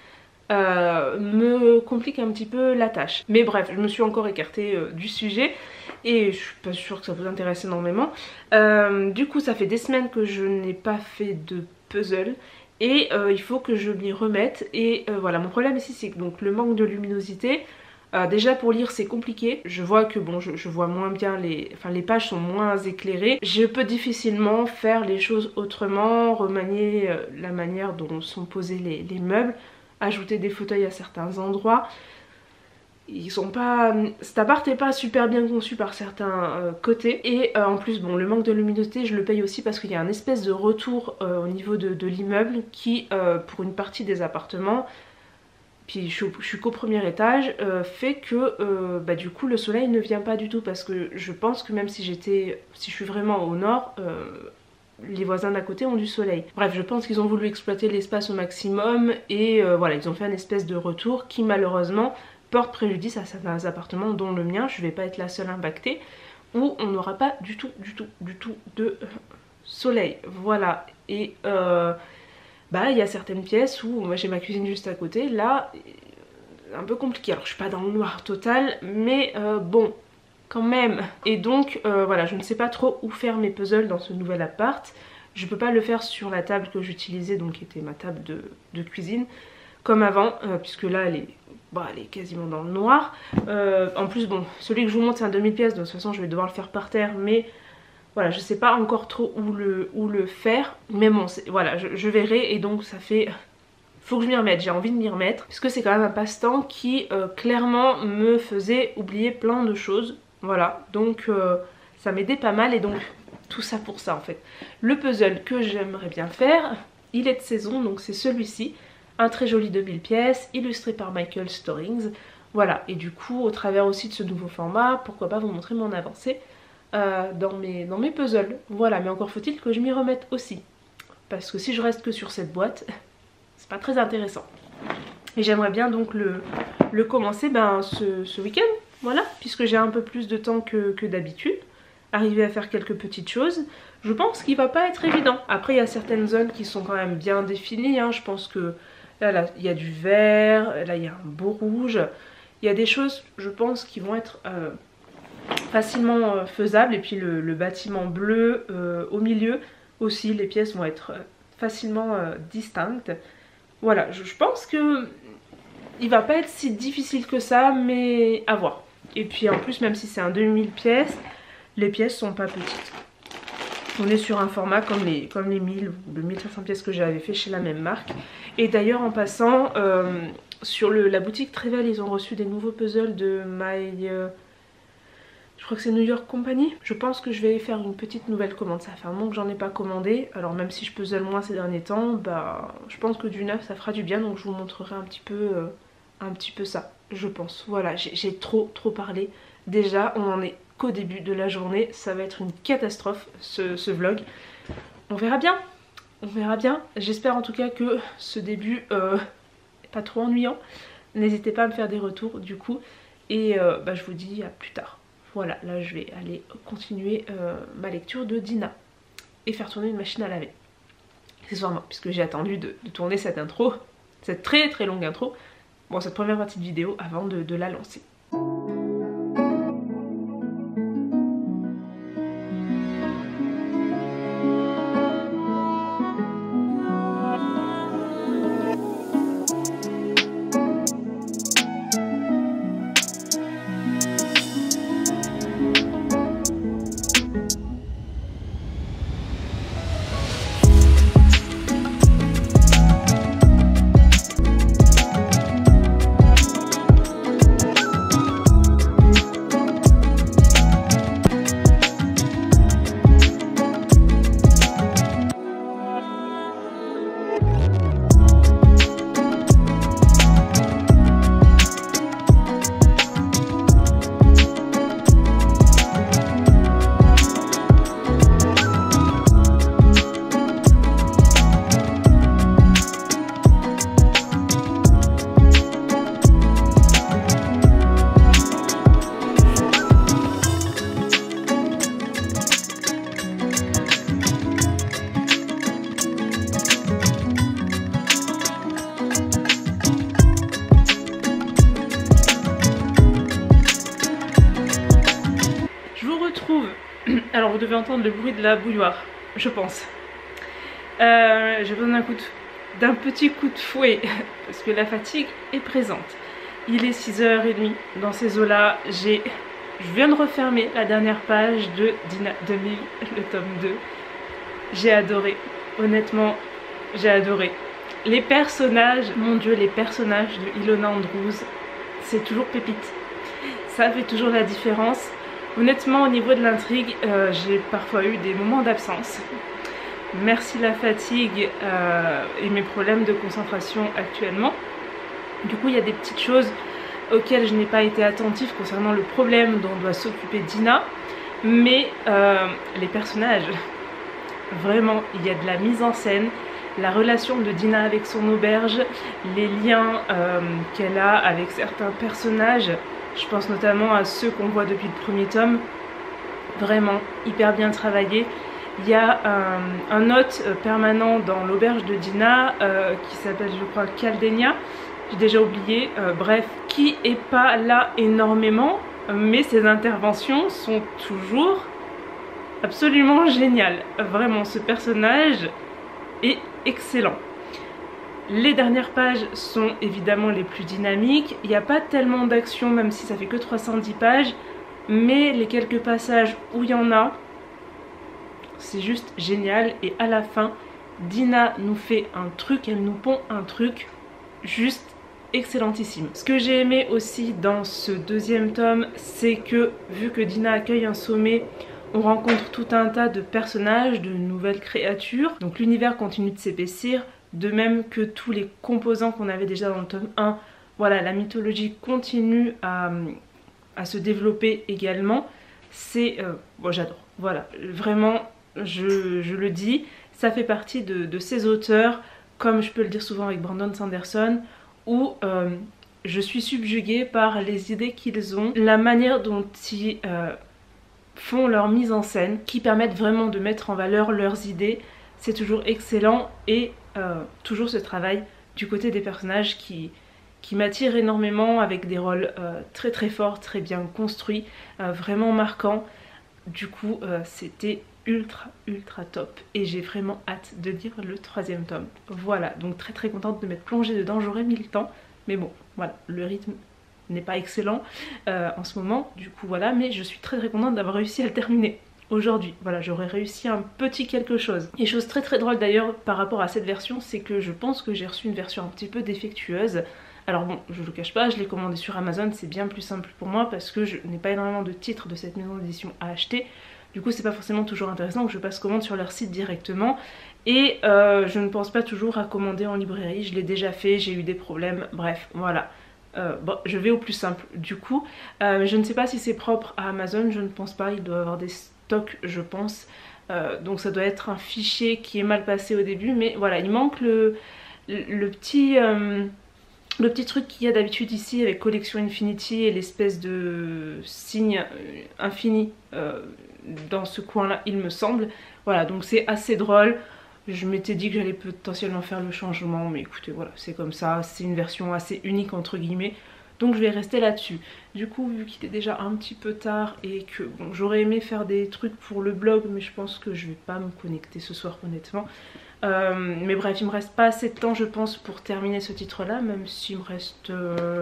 me complique un petit peu la tâche. Mais bref, je me suis encore écartée du sujet et je suis pas sûre que ça vous intéresse énormément. Du coup ça fait des semaines que je n'ai pas fait de puzzle et il faut que je m'y remette. Et voilà, mon problème ici c'est que donc le manque de luminosité. Déjà pour lire c'est compliqué, je vois que bon je vois moins bien les pages sont moins éclairées. Je peux difficilement faire les choses autrement, remanier la manière dont sont posés les meubles, ajouter des fauteuils à certains endroits. Ils sont pas... Cet appart n'est pas super bien conçu par certains côtés. Et en plus bon le manque de luminosité je le paye aussi parce qu'il y a un espèce de retour au niveau de l'immeuble qui pour une partie des appartements, puis je suis qu'au premier étage, fait que du coup le soleil ne vient pas du tout parce que je pense que même si je suis vraiment au nord, les voisins d'à côté ont du soleil. Bref, je pense qu'ils ont voulu exploiter l'espace au maximum et voilà, ils ont fait un espèce de retour qui malheureusement porte préjudice à certains appartements dont le mien, je vais pas être la seule impactée, où on n'aura pas du tout de soleil. Voilà, et il y a certaines pièces où moi j'ai ma cuisine juste à côté, là un peu compliqué. Alors je suis pas dans le noir total mais bon quand même. Et donc voilà, je ne sais pas trop où faire mes puzzles dans ce nouvel appart. Je peux pas le faire sur la table que j'utilisais, donc qui était ma table de cuisine comme avant, puisque là elle est quasiment dans le noir. En plus bon, celui que je vous montre c'est un 2000 pièces, donc de toute façon je vais devoir le faire par terre, mais voilà, je sais pas encore trop où le faire, mais bon, voilà, je verrai. Et donc ça fait... faut que je m'y remette, j'ai envie de m'y remettre, parce que c'est quand même un passe-temps qui clairement me faisait oublier plein de choses. Voilà, donc ça m'aidait pas mal et donc tout ça pour ça en fait. Le puzzle que j'aimerais bien faire, il est de saison, donc c'est celui-ci. Un très joli 2000 pièces, illustré par Michael Storings. Voilà, et du coup, au travers aussi de ce nouveau format, pourquoi pas vous montrer mon avancée dans mes puzzles. Voilà, mais encore faut-il que je m'y remette aussi. Parce que si je reste que sur cette boîte, c'est pas très intéressant. Et j'aimerais bien donc le commencer ce week-end, voilà, puisque j'ai un peu plus de temps que d'habitude. Arriver à faire quelques petites choses. Je pense qu'il va pas être évident. Après, il y a certaines zones qui sont quand même bien définies, hein. Je pense que là, il y a du vert, là, il y a un beau rouge. Il y a des choses, je pense, qui vont être... facilement faisable. Et puis le bâtiment bleu au milieu aussi, les pièces vont être facilement distinctes. Voilà, je pense que il va pas être si difficile que ça, mais à voir. Et puis en plus, même si c'est un 2000 pièces, les pièces sont pas petites. On est sur un format comme les 1000 ou le 1500 pièces que j'avais fait chez la même marque. Et d'ailleurs en passant, sur la boutique Trevel, ils ont reçu des nouveaux puzzles de je crois que c'est New York Company. Je pense que je vais faire une petite nouvelle commande. Ça fait un moment que j'en ai pas commandé. Alors même si je puzzle moins ces derniers temps, je pense que du neuf ça fera du bien. Donc je vous montrerai un petit peu ça, je pense. Voilà, j'ai trop parlé. Déjà, on en est qu'au début de la journée. Ça va être une catastrophe ce vlog. On verra bien. On verra bien. J'espère en tout cas que ce début n'est pas trop ennuyant. N'hésitez pas à me faire des retours du coup. Et je vous dis à plus tard. Voilà, là je vais aller continuer ma lecture de Dina et faire tourner une machine à laver. Accessoirement, puisque j'ai attendu de tourner cette intro, cette très longue intro, bon cette première partie de vidéo avant de la lancer. Alors vous devez entendre le bruit de la bouilloire, je pense. J'ai besoin d'un petit coup de fouet parce que la fatigue est présente. Il est 6h30, dans ces eaux-là, je viens de refermer la dernière page de Dina 2000, le tome 2. J'ai adoré, honnêtement, j'ai adoré. Les personnages, mon dieu, les personnages de Ilona Andrews, c'est toujours pépite. Ça fait toujours la différence. Honnêtement, au niveau de l'intrigue, j'ai parfois eu des moments d'absence. Merci la fatigue et mes problèmes de concentration actuellement. Du coup, il y a des petites choses auxquelles je n'ai pas été attentive concernant le problème dont doit s'occuper Dina. Mais les personnages, vraiment, il y a de la mise en scène. La relation de Dina avec son auberge, les liens qu'elle a avec certains personnages, je pense notamment à ceux qu'on voit depuis le premier tome, vraiment hyper bien travaillé. Il y a un hôte permanent dans l'auberge de Dina qui s'appelle, je crois, Caldenia, j'ai déjà oublié, bref, qui est pas là énormément, mais ses interventions sont toujours absolument géniales. Vraiment, ce personnage est excellent. Les dernières pages sont évidemment les plus dynamiques. Il n'y a pas tellement d'action, même si ça fait que 310 pages, mais les quelques passages où il y en a, c'est juste génial. Et à la fin, Dina nous fait un truc, elle nous pond un truc juste excellentissime. Ce que j'ai aimé aussi dans ce deuxième tome, c'est que vu que Dina accueille un sommet, on rencontre tout un tas de personnages, de nouvelles créatures. Donc l'univers continue de s'épaissir, de même que tous les composants qu'on avait déjà dans le tome 1. Voilà, la mythologie continue à se développer également. C'est... bon, j'adore. Voilà, vraiment, je le dis, ça fait partie de ces auteurs, comme je peux le dire souvent avec Brandon Sanderson, où je suis subjuguée par les idées qu'ils ont, la manière dont ils font leur mise en scène, qui permettent vraiment de mettre en valeur leurs idées. C'est toujours excellent et toujours ce travail du côté des personnages qui m'attire énormément, avec des rôles très très forts, très bien construits, vraiment marquants. Du coup c'était ultra top et j'ai vraiment hâte de lire le troisième tome. Voilà, donc très très contente de m'être plongée dedans. J'aurais mis le temps, mais bon voilà, le rythme n'est pas excellent en ce moment, du coup voilà, mais je suis très contente d'avoir réussi à le terminer aujourd'hui. Voilà, j'aurais réussi un petit quelque chose. Et chose très drôle d'ailleurs par rapport à cette version, c'est que je pense que j'ai reçu une version un petit peu défectueuse. Alors bon, je le cache pas, je l'ai commandé sur Amazon, c'est bien plus simple pour moi parce que je n'ai pas énormément de titres de cette maison d'édition à acheter. Du coup c'est pas forcément toujours intéressant que je passe commande sur leur site directement. Et je ne pense pas toujours à commander en librairie, je l'ai déjà fait, j'ai eu des problèmes, bref, voilà. Bon, je vais au plus simple du coup. Je ne sais pas si c'est propre à Amazon, je ne pense pas, il doit avoir des stocks je pense. Donc ça doit être un fichier qui est mal passé au début, mais voilà, il manque le petit truc qu'il y a d'habitude ici avec Collection Infinity et l'espèce de signe infini dans ce coin là il me semble. Voilà, donc c'est assez drôle. Je m'étais dit que j'allais potentiellement faire le changement, mais écoutez voilà, c'est comme ça, c'est une version assez unique entre guillemets, donc je vais rester là-dessus. Du coup vu qu'il est déjà un petit peu tard et que bon, j'aurais aimé faire des trucs pour le blog, mais je pense que je vais pas me connecter ce soir honnêtement. Mais bref, il me reste pas assez de temps je pense pour terminer ce titre là, même s'il me reste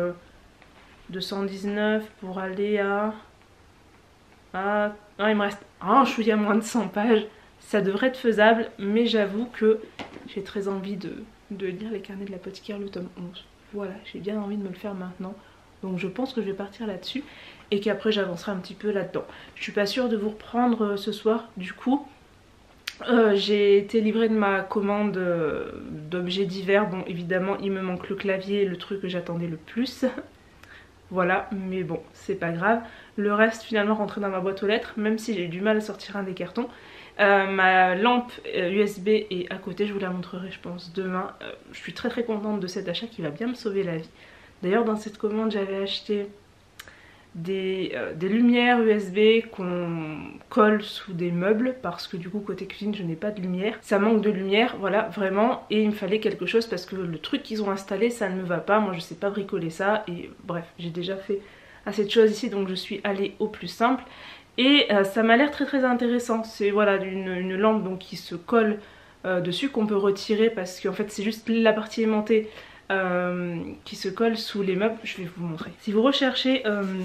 219 pour aller à... Non, il me reste un chouïa moins de 100 pages. Ça devrait être faisable, mais j'avoue que j'ai très envie de lire les carnets de l'apothicaire, le tome 11. Voilà, j'ai bien envie de me le faire maintenant. Donc je pense que je vais partir là-dessus et qu'après j'avancerai un petit peu là-dedans. Je suis pas sûre de vous reprendre ce soir du coup. J'ai été livrée de ma commande d'objets divers. Bon évidemment il me manque le clavier, le truc que j'attendais le plus. Voilà, mais bon c'est pas grave. Le reste finalement rentré dans ma boîte aux lettres, même si j'ai eu du mal à sortir un des cartons. Ma lampe USB est à côté, je vous la montrerai je pense demain. Je suis très contente de cet achat qui va bien me sauver la vie. D'ailleurs dans cette commande j'avais acheté des lumières USB qu'on colle sous des meubles parce que du coup côté cuisine je n'ai pas de lumière. Ça manque de lumière, voilà vraiment, et il me fallait quelque chose parce que le truc qu'ils ont installé ça ne me va pas, moi je sais pas bricoler ça et bref j'ai déjà fait assez de choses ici donc je suis allée au plus simple. Et ça m'a l'air très intéressant. C'est voilà une lampe donc qui se colle dessus, qu'on peut retirer parce qu'en fait c'est juste la partie aimantée qui se colle sous les meubles. Je vais vous montrer. Si vous recherchez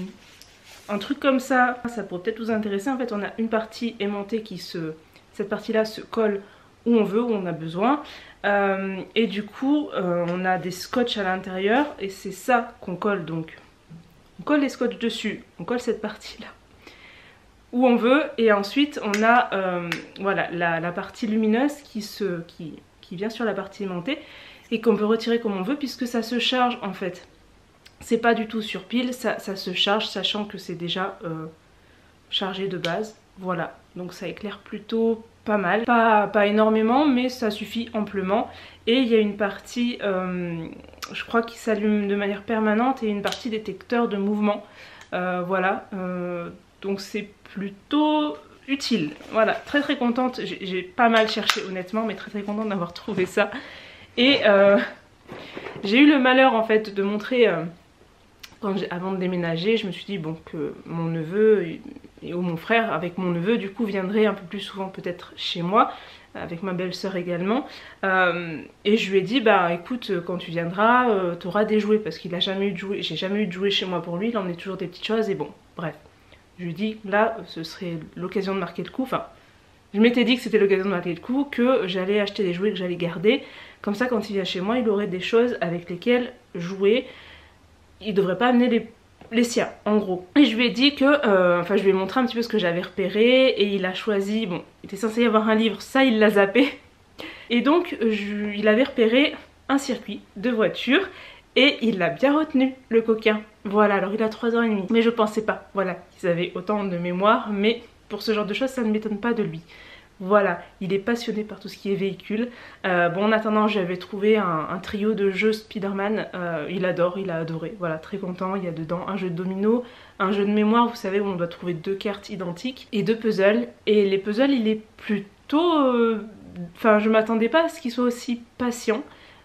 un truc comme ça pourrait peut-être vous intéresser. En fait on a une partie aimantée qui cette partie là se colle où on veut, où on a besoin. Et du coup on a des scotch à l'intérieur et c'est ça qu'on colle. Donc on colle les scotch dessus, on colle cette partie là où on veut, et ensuite on a voilà la partie lumineuse qui vient sur la partie aimantée et qu'on peut retirer comme on veut puisque ça se charge en fait. C'est pas du tout sur pile, ça se charge sachant que c'est déjà chargé de base. Voilà, donc ça éclaire plutôt pas mal, pas énormément mais ça suffit amplement. Et il y a une partie je crois qui s'allume de manière permanente et une partie détecteur de mouvement. Voilà, donc c'est plutôt utile. Voilà, très contente, j'ai pas mal cherché honnêtement mais très contente d'avoir trouvé ça. Et j'ai eu le malheur en fait de montrer avant de déménager, je me suis dit bon que mon neveu ou mon frère avec mon neveu du coup viendrait un peu plus souvent peut-être chez moi, avec ma belle-sœur également, et je lui ai dit bah écoute quand tu viendras t'auras des jouets parce qu'il a jamais eu de jouets, j'ai jamais eu de jouets chez moi pour lui, il emmenait toujours des petites choses et bon bref. Je lui ai dit là ce serait l'occasion de marquer le coup, enfin je m'étais dit que c'était l'occasion de marquer le coup, que j'allais acheter des jouets que j'allais garder, comme ça quand il vient chez moi il aurait des choses avec lesquelles jouer. Il devrait pas amener les siens en gros. Et je lui ai dit que, enfin je lui ai montré un petit peu ce que j'avais repéré et il a choisi, bon il était censé y avoir un livre, ça il l'a zappé. Et donc il avait repéré un circuit de voiture et il l'a bien retenu le coquin. Voilà, alors il a 3 ans et demi. Mais je pensais pas, voilà, qu'ils avaient autant de mémoire, mais pour ce genre de choses ça ne m'étonne pas de lui. Voilà, il est passionné par tout ce qui est véhicule. Bon en attendant j'avais trouvé un trio de jeux Spider-Man, il adore, il a adoré, voilà très content. Il y a dedans un jeu de domino, un jeu de mémoire vous savez où on doit trouver 2 cartes identiques et 2 puzzles. Et les puzzles il est plutôt... Enfin je m'attendais pas à ce qu'il soit aussi patient.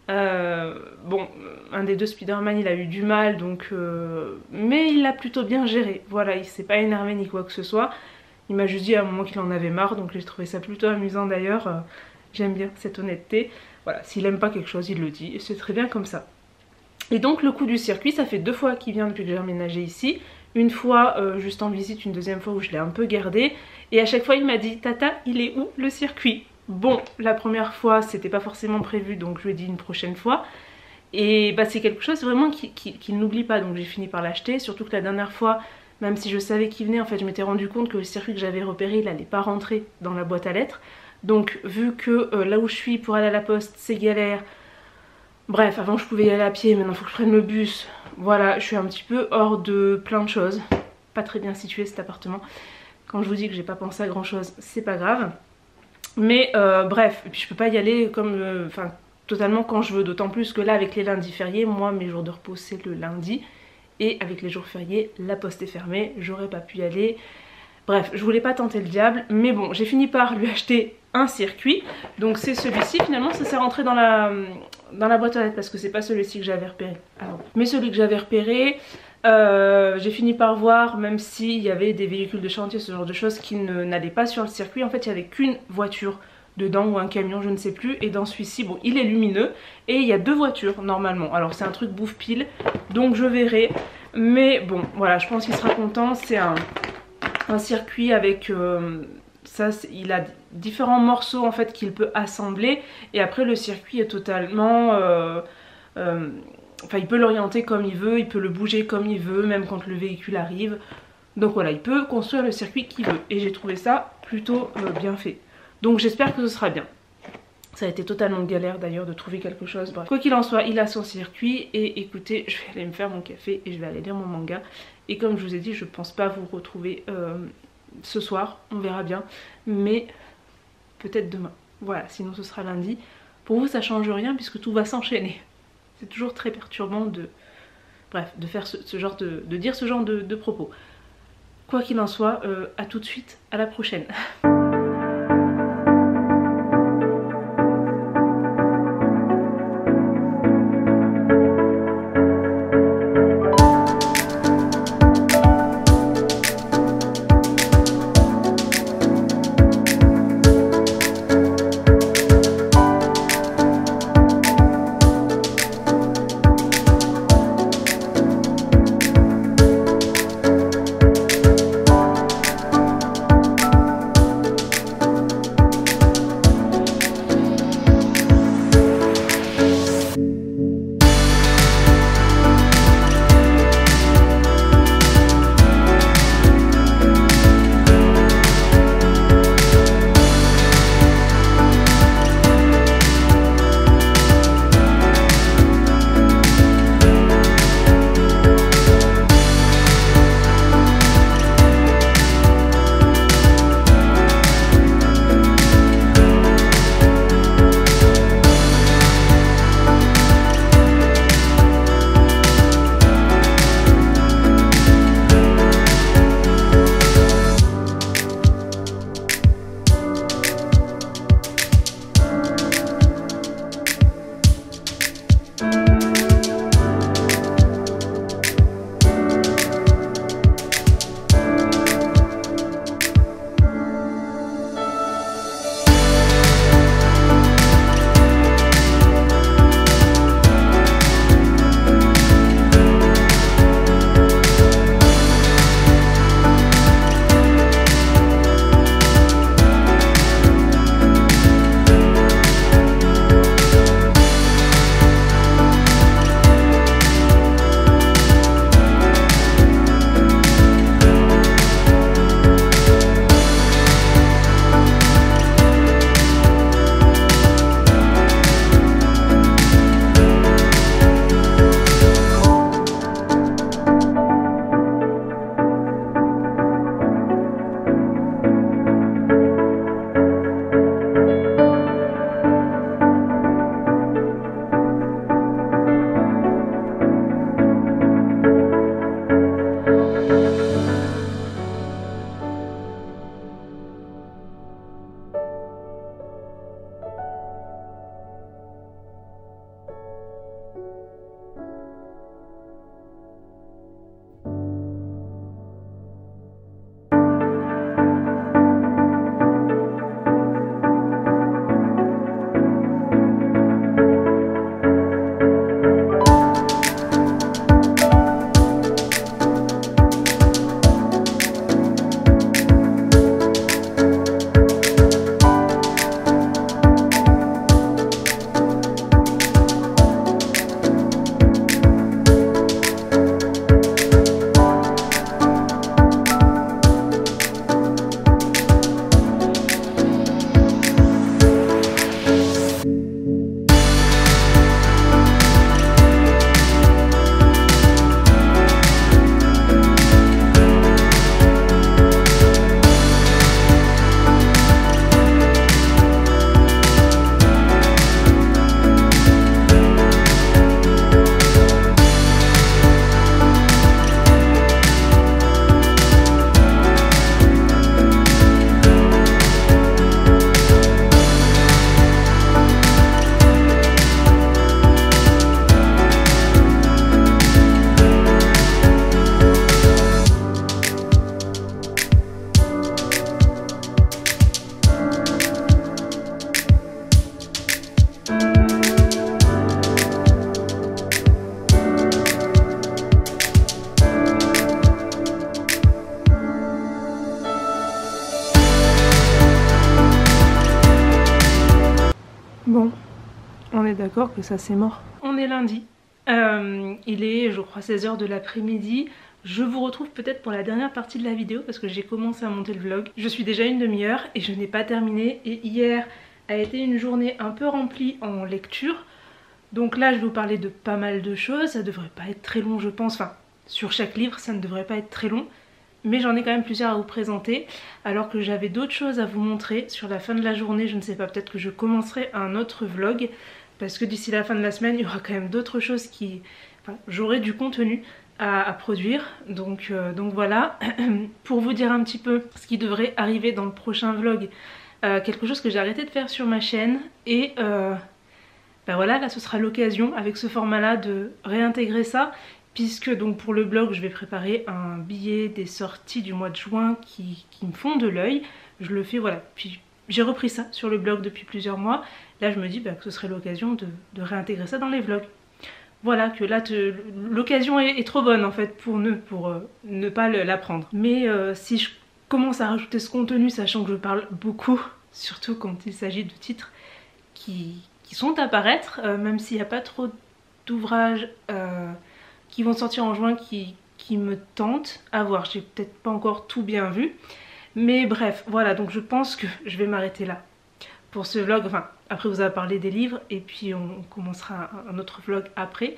Bon un des 2 Spider-Man il a eu du mal donc... mais il l'a plutôt bien géré, voilà il s'est pas énervé ni quoi que ce soit. Il m'a juste dit à un moment qu'il en avait marre, donc j'ai trouvé ça plutôt amusant d'ailleurs. J'aime bien cette honnêteté. Voilà, s'il aime pas quelque chose, il le dit, et c'est très bien comme ça. Et donc le coup du circuit, ça fait 2 fois qu'il vient depuis que j'ai emménagé ici. Une fois juste en visite, une deuxième fois où je l'ai un peu gardé. Et à chaque fois il m'a dit, Tata, il est où le circuit? Bon, la première fois c'était pas forcément prévu, donc je lui ai dit une prochaine fois. Et bah c'est quelque chose vraiment qu'il n'oublie pas, donc j'ai fini par l'acheter, surtout que la dernière fois... Même si je savais qu'il venait, en fait je m'étais rendu compte que le circuit que j'avais repéré il allait pas rentrer dans la boîte à lettres. Donc vu que là où je suis pour aller à la poste c'est galère. Bref, avant je pouvais y aller à pied, maintenant il faut que je prenne le bus. Voilà, je suis un petit peu hors de plein de choses. Pas très bien situé cet appartement. Quand je vous dis que j'ai pas pensé à grand chose, c'est pas grave. Mais bref, et puis je peux pas y aller comme... Enfin totalement quand je veux. D'autant plus que là avec les lundis fériés, moi mes jours de repos c'est le lundi. Et avec les jours fériés, la poste est fermée, j'aurais pas pu y aller. Bref, je voulais pas tenter le diable, mais bon, j'ai fini par lui acheter un circuit. Donc c'est celui-ci, finalement ça s'est rentré dans la boîte à lettres parce que c'est pas celui-ci que j'avais repéré avant. Mais celui que j'avais repéré, j'ai fini par voir, même s'il y avait des véhicules de chantier, ce genre de choses qui n'allaient pas sur le circuit, en fait il y avait qu'une voiture dedans ou un camion, je ne sais plus. Et dans celui-ci, bon il est lumineux et il y a 2 voitures normalement. Alors c'est un truc bouffe pile, donc je verrai. Mais bon voilà, je pense qu'il sera content. C'est un circuit avec... ça, il a différents morceaux en fait qu'il peut assembler. Et après le circuit est totalement... Enfin il peut l'orienter comme il veut, il peut le bouger comme il veut, même quand le véhicule arrive. Donc voilà, il peut construire le circuit qu'il veut. Et j'ai trouvé ça plutôt bien fait. Donc j'espère que ce sera bien. Ça a été totalement galère d'ailleurs de trouver quelque chose. Bref. Quoi qu'il en soit, il a son circuit. Et écoutez, je vais aller me faire mon café et je vais aller lire mon manga. Et comme je vous ai dit, je pense pas vous retrouver ce soir. On verra bien. Mais peut-être demain. Voilà, sinon ce sera lundi. Pour vous ça change rien puisque tout va s'enchaîner. C'est toujours très perturbant de... Bref, de faire ce genre de dire ce genre de propos. Quoi qu'il en soit, à tout de suite, à la prochaine. Bon, on est d'accord que ça c'est mort. On est lundi, il est je crois 16 h de l'après-midi. Je vous retrouve peut-être pour la dernière partie de la vidéo parce que j'ai commencé à monter le vlog. Je suis déjà une demi-heure et je n'ai pas terminé, et hier a été une journée un peu remplie en lecture. Donc là je vais vous parler de pas mal de choses, ça devrait pas être très long je pense, enfin sur chaque livre ça ne devrait pas être très long. Mais j'en ai quand même plusieurs à vous présenter, alors que j'avais d'autres choses à vous montrer sur la fin de la journée. Je ne sais pas, peut-être que je commencerai un autre vlog, parce que d'ici la fin de la semaine, il y aura quand même d'autres choses qui... Enfin, j'aurai du contenu à produire, donc voilà. Pour vous dire un petit peu ce qui devrait arriver dans le prochain vlog, quelque chose que j'ai arrêté de faire sur ma chaîne, et ben voilà, là ce sera l'occasion avec ce format là de réintégrer ça. Puisque donc pour le blog je vais préparer un billet des sorties du mois de juin qui me font de l'œil. Je le fais, voilà, puis j'ai repris ça sur le blog depuis plusieurs mois. Là je me dis que ce serait l'occasion de réintégrer ça dans les vlogs. Voilà, que là l'occasion est trop bonne en fait pour ne pas la prendre. Mais si je commence à rajouter ce contenu, sachant que je parle beaucoup, surtout quand il s'agit de titres qui sont à paraître, même s'il n'y a pas trop d'ouvrages qui vont sortir en juin qui me tentent à voir. J'ai peut-être pas encore tout bien vu, mais bref, voilà, donc je pense que je vais m'arrêter là pour ce vlog. Enfin, après vous avez parlé des livres et puis on commencera un autre vlog après.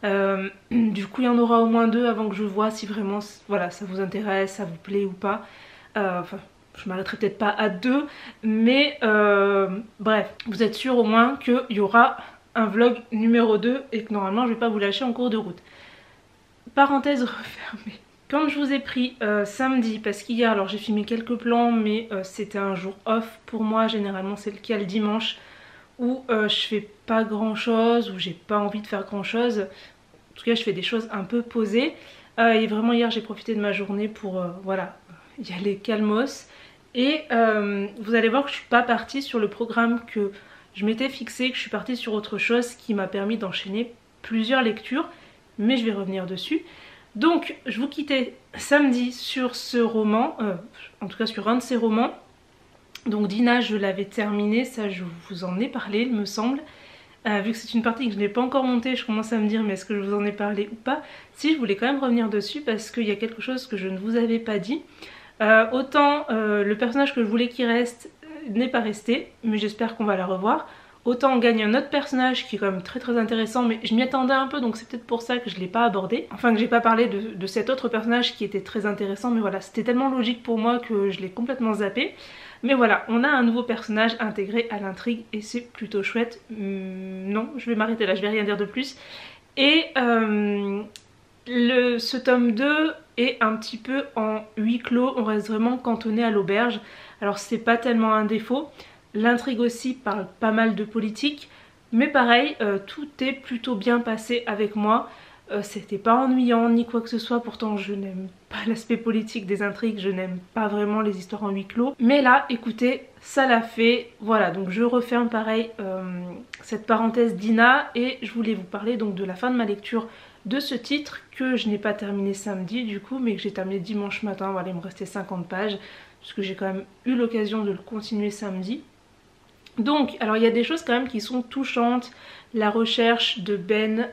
Du coup il y en aura au moins 2 avant que je vois si vraiment voilà, ça vous intéresse, ça vous plaît ou pas. Enfin, je m'arrêterai peut-être pas à 2, mais bref, vous êtes sûr au moins qu'il y aura un vlog numéro 2 et que normalement je vais pas vous lâcher en cours de route. Parenthèse refermée. Comme je vous ai pris samedi, parce qu'hier alors j'ai filmé quelques plans, mais c'était un jour off pour moi. Généralement c'est le cas le dimanche où je fais pas grand chose, où j'ai pas envie de faire grand chose. En tout cas je fais des choses un peu posées. Et vraiment hier j'ai profité de ma journée pour voilà, y aller calmos. Et vous allez voir que je suis pas partie sur le programme que je m'étais fixé, que je suis partie sur autre chose qui m'a permis d'enchaîner plusieurs lectures. Mais je vais revenir dessus. Donc je vous quittais samedi sur ce roman, en tout cas sur un de ces romans. Donc Dina je l'avais terminé, ça je vous en ai parlé il me semble. Vu que c'est une partie que je n'ai pas encore montée, je commence à me dire mais est-ce que je vous en ai parlé ou pas. Si, je voulais quand même revenir dessus parce qu'il y a quelque chose que je ne vous avais pas dit. Autant le personnage que je voulais qu'il reste n'est pas resté, mais j'espère qu'on va la revoir. Autant on gagne un autre personnage qui est quand même très intéressant, mais je m'y attendais un peu donc c'est peut-être pour ça que je ne l'ai pas abordé. Enfin que j'ai pas parlé de cet autre personnage qui était très intéressant, mais voilà, c'était tellement logique pour moi que je l'ai complètement zappé. Mais voilà, on a un nouveau personnage intégré à l'intrigue et c'est plutôt chouette. Non, je vais m'arrêter là, je vais rien dire de plus. Et ce tome 2 est un petit peu en huis clos, on reste vraiment cantonné à l'auberge. Alors c'est pas tellement un défaut. L'intrigue aussi parle pas mal de politique, mais pareil, tout est plutôt bien passé avec moi. C'était pas ennuyant ni quoi que ce soit, pourtant je n'aime pas l'aspect politique des intrigues, je n'aime pas vraiment les histoires en huis clos. Mais là, écoutez, ça l'a fait, voilà, donc je referme pareil cette parenthèse Dina et je voulais vous parler donc de la fin de ma lecture de ce titre que je n'ai pas terminé samedi du coup, mais que j'ai terminé dimanche matin. Voilà, il me restait 50 pages, puisque j'ai quand même eu l'occasion de le continuer samedi. Donc, alors il y a des choses quand même qui sont touchantes. La recherche de Ben,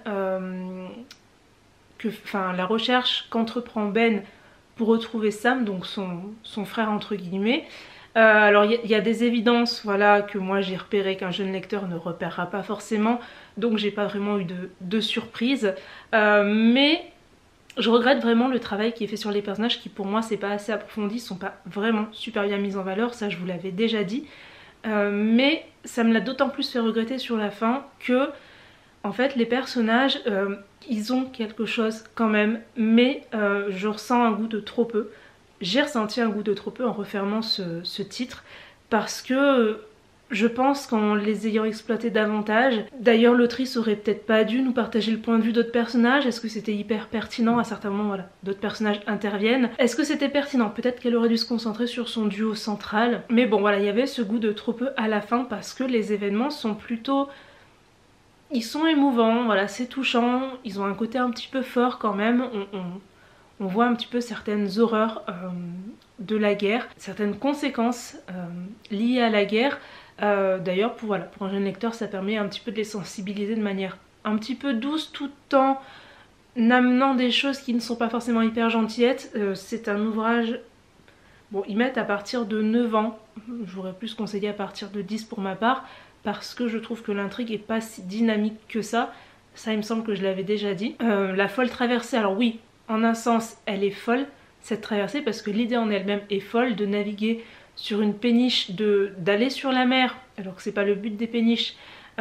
la recherche qu'entreprend Ben pour retrouver Sam, donc son frère entre guillemets. Alors il y a des évidences, voilà, que moi j'ai repéré qu'un jeune lecteur ne repérera pas forcément, donc j'ai pas vraiment eu de surprise. Mais je regrette vraiment le travail qui est fait sur les personnages qui pour moi c'est pas assez approfondi, sont pas vraiment super bien mis en valeur, ça je vous l'avais déjà dit. Mais ça me l'a d'autant plus fait regretter sur la fin que en fait les personnages ils ont quelque chose quand même, mais je ressens un goût de trop peu. J'ai ressenti un goût de trop peu en refermant ce titre parce que je pense qu'en les ayant exploités davantage, d'ailleurs l'autrice aurait peut-être pas dû nous partager le point de vue d'autres personnages. Est-ce que c'était hyper pertinent? À certains moments, voilà, d'autres personnages interviennent. Est-ce que c'était pertinent? Peut-être qu'elle aurait dû se concentrer sur son duo central. Mais bon voilà, il y avait ce goût de trop peu à la fin parce que les événements sont plutôt... Ils sont émouvants, voilà, c'est touchant, ils ont un côté un petit peu fort quand même. On voit un petit peu certaines horreurs de la guerre, certaines conséquences liées à la guerre. D'ailleurs voilà, pour un jeune lecteur ça permet un petit peu de les sensibiliser de manière un petit peu douce tout en amenant des choses qui ne sont pas forcément hyper gentillettes. C'est un ouvrage, bon ils mettent à partir de 9 ans, j'aurais plus conseillé à partir de 10 pour ma part, parce que je trouve que l'intrigue est pas si dynamique que ça il me semble que je l'avais déjà dit. La folle traversée, alors oui, en un sens elle est folle cette traversée, parce que l'idée en elle-même est folle, de naviguer sur une péniche, d'aller sur la mer, alors que c'est pas le but des péniches,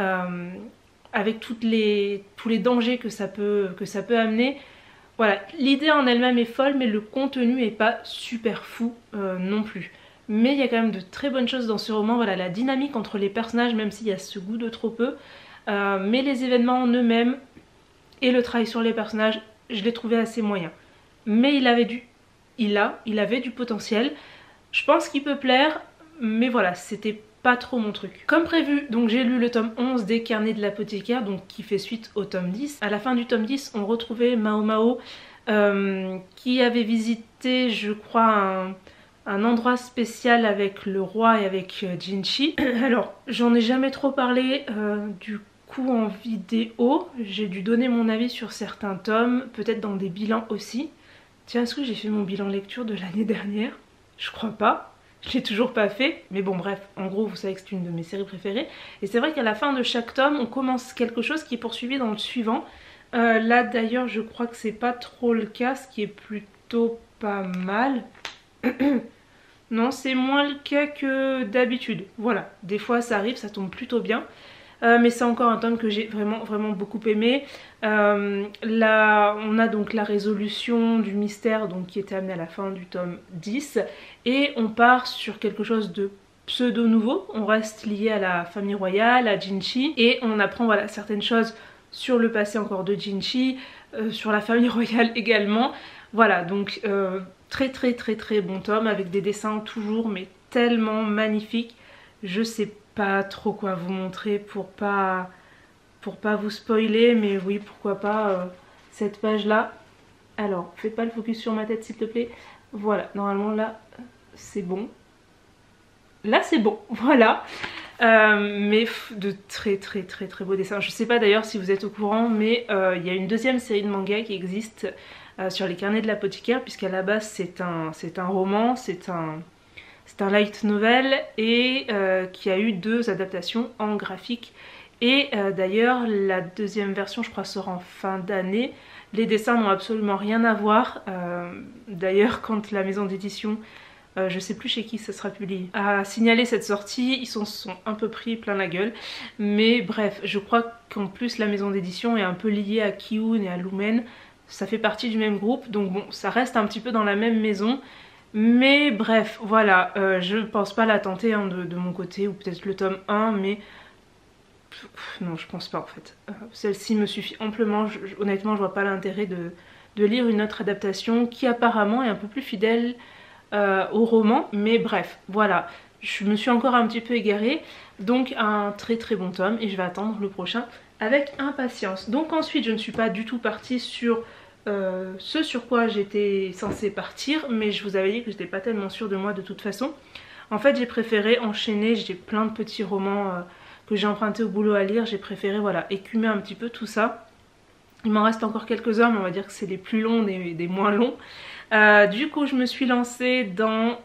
avec tous les dangers que ça peut amener. Voilà, l'idée en elle-même est folle, mais le contenu est pas super fou non plus. Mais il y a quand même de très bonnes choses dans ce roman, voilà, la dynamique entre les personnages, même s'il y a ce goût de trop peu, mais les événements en eux-mêmes et le travail sur les personnages, je l'ai trouvé assez moyen. Mais il avait du potentiel, je pense qu'il peut plaire, mais voilà, c'était pas trop mon truc. Comme prévu, donc j'ai lu le tome 11 des Carnets de l'apothicaire, donc qui fait suite au tome 10. À la fin du tome 10, on retrouvait Mao Mao qui avait visité, je crois, un endroit spécial avec le roi et avec Jinchi. Alors, j'en ai jamais trop parlé du coup en vidéo, j'ai dû donner mon avis sur certains tomes, peut-être dans des bilans aussi. Tiens, est-ce que j'ai fait mon bilan lecture de l'année dernière? Je crois pas. Je l'ai toujours pas fait, mais bon bref, en gros vous savez que c'est une de mes séries préférées. Et c'est vrai qu'à la fin de chaque tome, on commence quelque chose qui est poursuivi dans le suivant. Là d'ailleurs je crois que c'est pas trop le cas, ce qui est plutôt pas mal. Non, c'est moins le cas que d'habitude. Voilà, des fois ça arrive, ça tombe plutôt bien. Mais c'est encore un tome que j'ai vraiment beaucoup aimé. Là on a donc la résolution du mystère donc, qui était amenée à la fin du tome 10 et on part sur quelque chose de pseudo nouveau. On reste lié à la famille royale, à Jinchi, et on apprend voilà, certaines choses sur le passé encore de Jinchi, sur la famille royale également. Voilà, donc très bon tome avec des dessins toujours mais tellement magnifiques. Je sais pas trop quoi vous montrer pour pas vous spoiler, mais oui pourquoi pas cette page là. Alors fais pas le focus sur ma tête s'il te plaît. Voilà, normalement là c'est bon. Là c'est bon, voilà. Mais de très beaux dessins. Je sais pas d'ailleurs si vous êtes au courant, mais il y a une deuxième série de mangas qui existe sur les Carnets de l'apothicaire, puisqu'à la base c'est un roman, c'est un light novel et qui a eu 2 adaptations en graphique. Et d'ailleurs la deuxième version je crois sort en fin d'année. Les dessins n'ont absolument rien à voir. D'ailleurs quand la maison d'édition, je sais plus chez qui ça sera publié, a signalé cette sortie, ils se sont un peu pris plein la gueule. Mais bref, je crois qu'en plus la maison d'édition est un peu liée à Kiun et à Lumen. Ça fait partie du même groupe, donc bon, ça reste un petit peu dans la même maison. Mais bref, voilà, je pense pas la tenter hein, de mon côté, ou peut-être le tome 1, mais non, je pense pas en fait. Celle-ci me suffit amplement, honnêtement je vois pas l'intérêt de lire une autre adaptation qui apparemment est un peu plus fidèle au roman, mais bref, voilà. Je me suis encore un petit peu égarée, donc un très bon tome, et je vais attendre le prochain avec impatience. Donc ensuite je ne suis pas du tout partie sur ce sur quoi j'étais censée partir, mais je vous avais dit que j'étais pas tellement sûre de moi de toute façon. En fait j'ai préféré enchaîner, j'ai plein de petits romans que j'ai empruntés au boulot à lire, j'ai préféré voilà écumer un petit peu tout ça. Il m'en reste encore quelques-uns, mais on va dire que c'est les plus longs des moins longs. Du coup je me suis lancée dans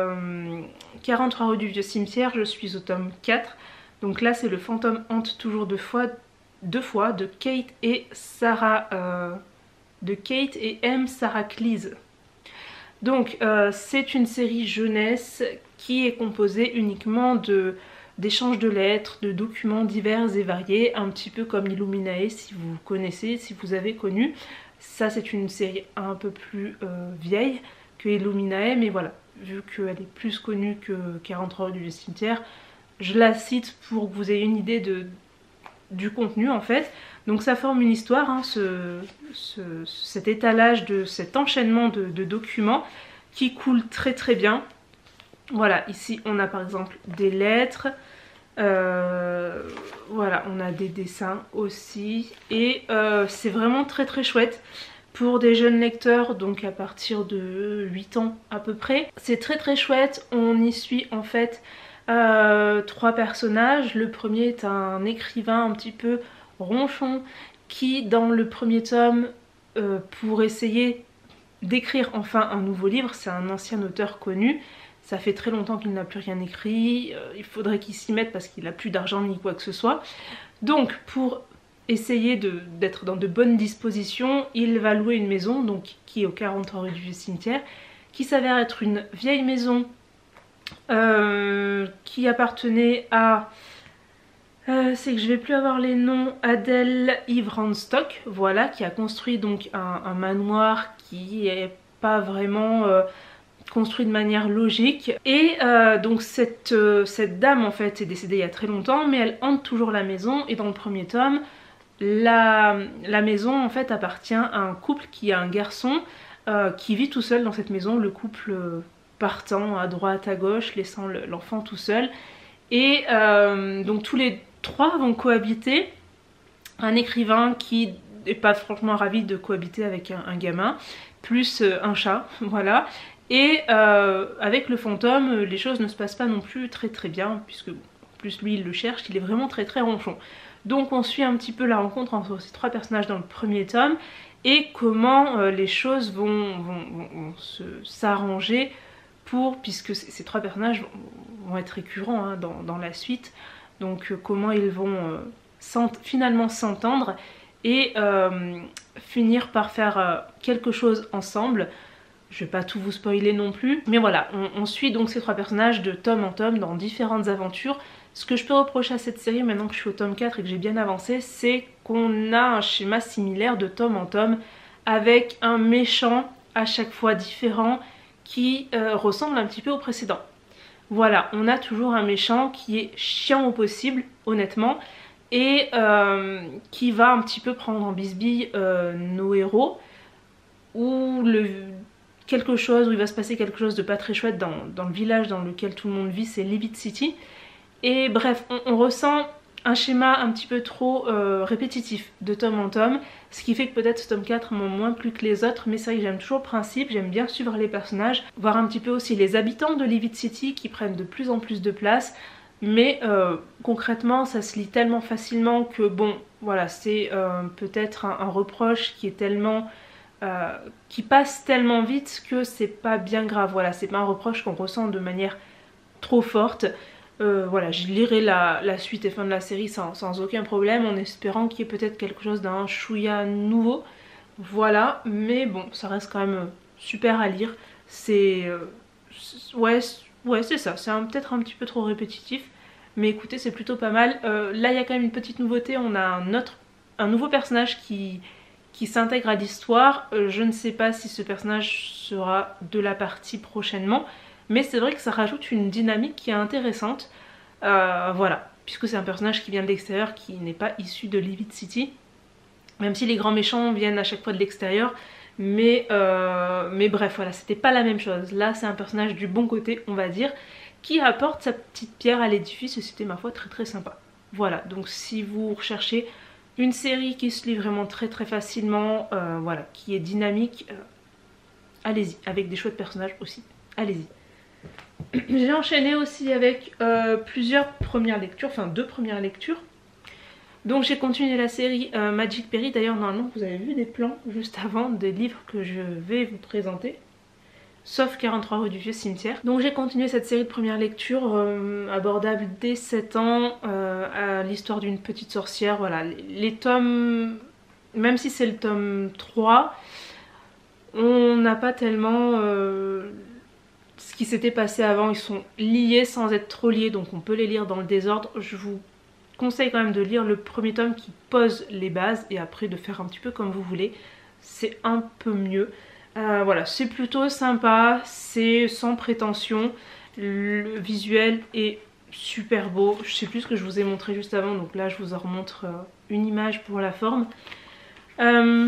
43 rue du Vieux Cimetière, je suis au tome 4. Donc là c'est le fantôme hante toujours deux fois de Kate et Sarah, de Kate et M. Sarah Cleese. Donc c'est une série jeunesse qui est composée uniquement d'échanges de lettres, de documents divers et variés, un petit peu comme Illuminae si vous connaissez, si vous avez connu. Ça c'est une série un peu plus vieille que Illuminae, mais voilà, vu qu'elle est plus connue que 43 rue du Vieux Cimetière, je la cite pour que vous ayez une idée du contenu en fait. Donc ça forme une histoire, hein, cet étalage, cet enchaînement de documents qui coule très bien. Voilà, ici on a par exemple des lettres, voilà, on a des dessins aussi, et c'est vraiment très chouette pour des jeunes lecteurs, donc à partir de 8 ans à peu près. C'est très chouette, on y suit en fait Trois personnages. Le premier est un écrivain un petit peu ronchon qui dans le premier tome, pour essayer d'écrire enfin un nouveau livre, c'est un ancien auteur connu, ça fait très longtemps qu'il n'a plus rien écrit, il faudrait qu'il s'y mette parce qu'il n'a plus d'argent ni quoi que ce soit. Donc pour essayer d'être dans de bonnes dispositions, il va louer une maison donc, qui est au 43 rue du Cimetière, qui s'avère être une vieille maison qui appartenait à... c'est que je vais plus avoir les noms. Adèle Yves Randstock, voilà, qui a construit donc un manoir qui est pas vraiment construit de manière logique. Et donc cette dame en fait est décédée il y a très longtemps, mais elle hante toujours la maison. Et dans le premier tome, la maison en fait appartient à un couple qui a un garçon qui vit tout seul dans cette maison, le couple partant à droite à gauche, laissant l'enfant tout seul. Et donc tous les trois vont cohabiter. Un écrivain qui n'est pas franchement ravi de cohabiter avec un gamin, plus un chat, voilà. Et avec le fantôme, les choses ne se passent pas non plus très très bien, puisque en plus lui il le cherche, il est vraiment très très ronchon. Donc on suit un petit peu la rencontre entre ces trois personnages dans le premier tome, et comment les choses vont s'arranger pour, puisque ces trois personnages vont être récurrents hein, dans la suite, donc comment ils vont finalement s'entendre et finir par faire quelque chose ensemble. Je vais pas tout vous spoiler non plus, mais voilà, on suit donc ces trois personnages de tome en tome dans différentes aventures. Ce que je peux reprocher à cette série maintenant que je suis au tome 4 et que j'ai bien avancé, c'est qu'on a un schéma similaire de tome en tome avec un méchant à chaque fois différent qui ressemble un petit peu au précédent. Voilà, on a toujours un méchant qui est chiant au possible, honnêtement, et qui va un petit peu prendre en bisbille nos héros, où quelque chose, où il va se passer quelque chose de pas très chouette dans le village dans lequel tout le monde vit, c'est Levitt City. Et bref, on ressent un schéma un petit peu trop répétitif de tome en tome, ce qui fait que peut-être ce tome 4 m'a moins plu que les autres, mais c'est vrai que j'aime toujours le principe, j'aime bien suivre les personnages, voir un petit peu aussi les habitants de Levitt City qui prennent de plus en plus de place, mais concrètement ça se lit tellement facilement que bon, voilà, c'est peut-être un reproche qui est tellement... qui passe tellement vite que c'est pas bien grave, voilà, c'est pas un reproche qu'on ressent de manière trop forte. Voilà, je lirai la suite et fin de la série sans aucun problème, en espérant qu'il y ait peut-être quelque chose d'un chouïa nouveau. Voilà, mais bon, ça reste quand même super à lire. C'est... ouais, c'est ça, c'est peut-être un petit peu trop répétitif. Mais écoutez, c'est plutôt pas mal. Là, il y a quand même une petite nouveauté, on a un nouveau personnage qui s'intègre à l'histoire. Je ne sais pas si ce personnage sera de la partie prochainement, mais c'est vrai que ça rajoute une dynamique qui est intéressante, voilà, puisque c'est un personnage qui vient de l'extérieur, qui n'est pas issu de Levitt City, même si les grands méchants viennent à chaque fois de l'extérieur, mais bref, voilà, c'était pas la même chose. Là c'est un personnage du bon côté, on va dire, qui apporte sa petite pierre à l'édifice, et c'était ma foi très très sympa. Voilà, donc si vous recherchez une série qui se lit vraiment très très facilement, voilà, qui est dynamique, allez-y, avec des chouettes personnages aussi, allez-y. J'ai enchaîné aussi avec plusieurs premières lectures, enfin 2 premières lectures. Donc j'ai continué la série Magic Perry. D'ailleurs normalement vous avez vu des plans juste avant des livres que je vais vous présenter, sauf 43 rue du Vieux Cimetière. Donc j'ai continué cette série de premières lectures abordable dès 7 ans, à l'histoire d'une petite sorcière. Voilà, les tomes, même si c'est le tome 3, on n'a pas tellement... ce qui s'était passé avant, ils sont liés sans être trop liés, donc on peut les lire dans le désordre. Je vous conseille quand même de lire le premier tome qui pose les bases et après de faire un petit peu comme vous voulez, c'est un peu mieux. Voilà, c'est plutôt sympa, c'est sans prétention, le visuel est super beau. Je sais plus ce que je vous ai montré juste avant, donc là je vous en remontre une image pour la forme. On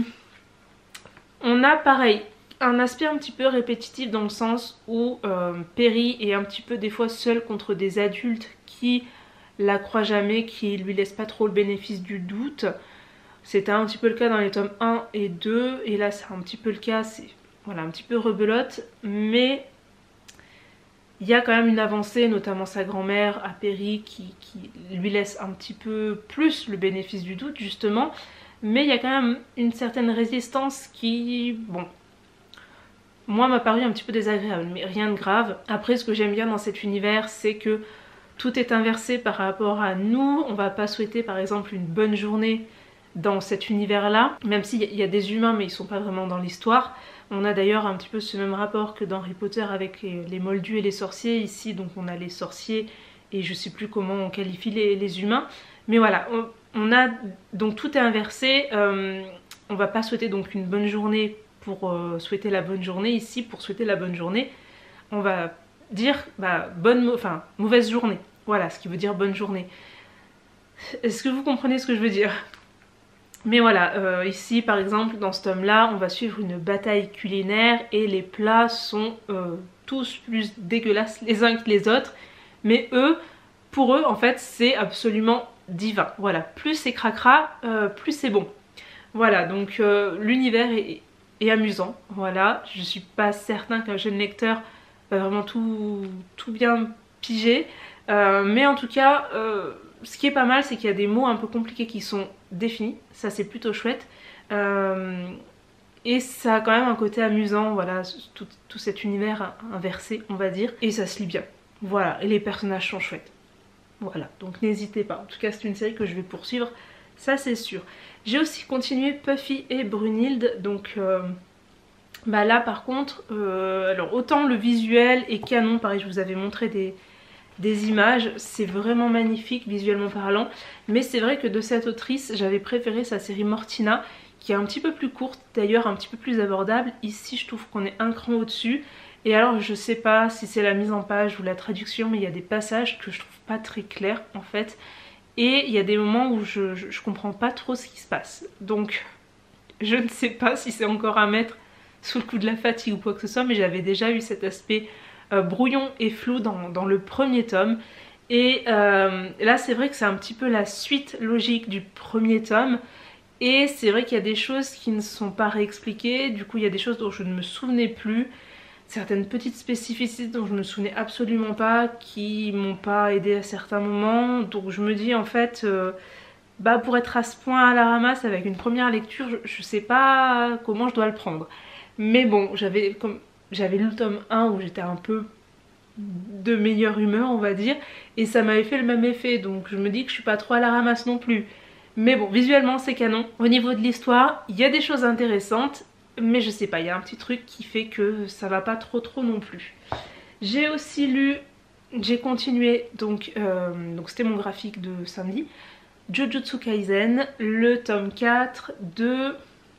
a pareil un aspect un petit peu répétitif dans le sens où Perry est un petit peu des fois seule contre des adultes qui la croient jamais, qui lui laissent pas trop le bénéfice du doute. C'était un petit peu le cas dans les tomes 1 et 2 et là c'est un petit peu le cas, c'est voilà, un petit peu rebelote, mais il y a quand même une avancée, notamment sa grand-mère Apéry qui lui laisse un petit peu plus le bénéfice du doute justement, mais il y a quand même une certaine résistance qui, bon, moi m'a paru un petit peu désagréable, mais rien de grave. Après, ce que j'aime bien dans cet univers, c'est que tout est inversé par rapport à nous. On va pas souhaiter par exemple une bonne journée dans cet univers-là, même s'il y a des humains mais ils sont pas vraiment dans l'histoire. On a d'ailleurs un petit peu ce même rapport que dans Harry Potter avec les moldus et les sorciers. Ici donc on a les sorciers et je sais plus comment on qualifie les humains. Mais voilà, on a donc tout est inversé. On va pas souhaiter donc une bonne journée pour souhaiter la bonne journée. Ici pour souhaiter la bonne journée, on va dire bah, mauvaise journée. Voilà ce qui veut dire bonne journée. Est-ce que vous comprenez ce que je veux dire? Mais voilà, ici par exemple dans ce tome là on va suivre une bataille culinaire et les plats sont tous plus dégueulasses les uns que les autres, mais pour eux en fait c'est absolument divin. Voilà, plus c'est cracra, plus c'est bon. Voilà, donc l'univers est amusant, voilà, je suis pas certain qu'un jeune lecteur va vraiment tout bien piger, mais en tout cas ce qui est pas mal c'est qu'il y a des mots un peu compliqués qui sont définis, ça c'est plutôt chouette, et ça a quand même un côté amusant, voilà, tout cet univers inversé on va dire, et ça se lit bien, voilà, et les personnages sont chouettes, voilà, donc n'hésitez pas, en tout cas c'est une série que je vais poursuivre, ça c'est sûr. J'ai aussi continué Puffy et Brunhilde, donc bah là par contre, alors autant le visuel est canon, pareil je vous avais montré des images, c'est vraiment magnifique visuellement parlant, mais c'est vrai que de cette autrice j'avais préféré sa série Mortina qui est un petit peu plus courte, d'ailleurs un petit peu plus abordable. Ici je trouve qu'on est un cran au-dessus, et alors je sais pas si c'est la mise en page ou la traduction, mais il y a des passages que je trouve pas très clairs en fait, et il y a des moments où je comprends pas trop ce qui se passe, donc je ne sais pas si c'est encore à mettre sous le coup de la fatigue ou quoi que ce soit, mais j'avais déjà eu cet aspect brouillon et flou dans le premier tome, et là c'est vrai que c'est un petit peu la suite logique du premier tome, et c'est vrai qu'il y a des choses qui ne sont pas réexpliquées, du coup il y a des choses dont je ne me souvenais plus, certaines petites spécificités dont je ne me souvenais absolument pas, qui m'ont pas aidé à certains moments, donc je me dis en fait bah pour être à ce point à la ramasse avec une première lecture, je sais pas comment je dois le prendre. Mais bon, j'avais lu le tome 1 où j'étais un peu de meilleure humeur on va dire, et ça m'avait fait le même effet, donc je me dis que je suis pas trop à la ramasse non plus. Mais bon, visuellement c'est canon. Au niveau de l'histoire, il y a des choses intéressantes, mais je sais pas, il y a un petit truc qui fait que ça va pas trop non plus. J'ai aussi lu, j'ai continué, donc c'était mon graphique de samedi, Jujutsu Kaisen, le tome 4 de...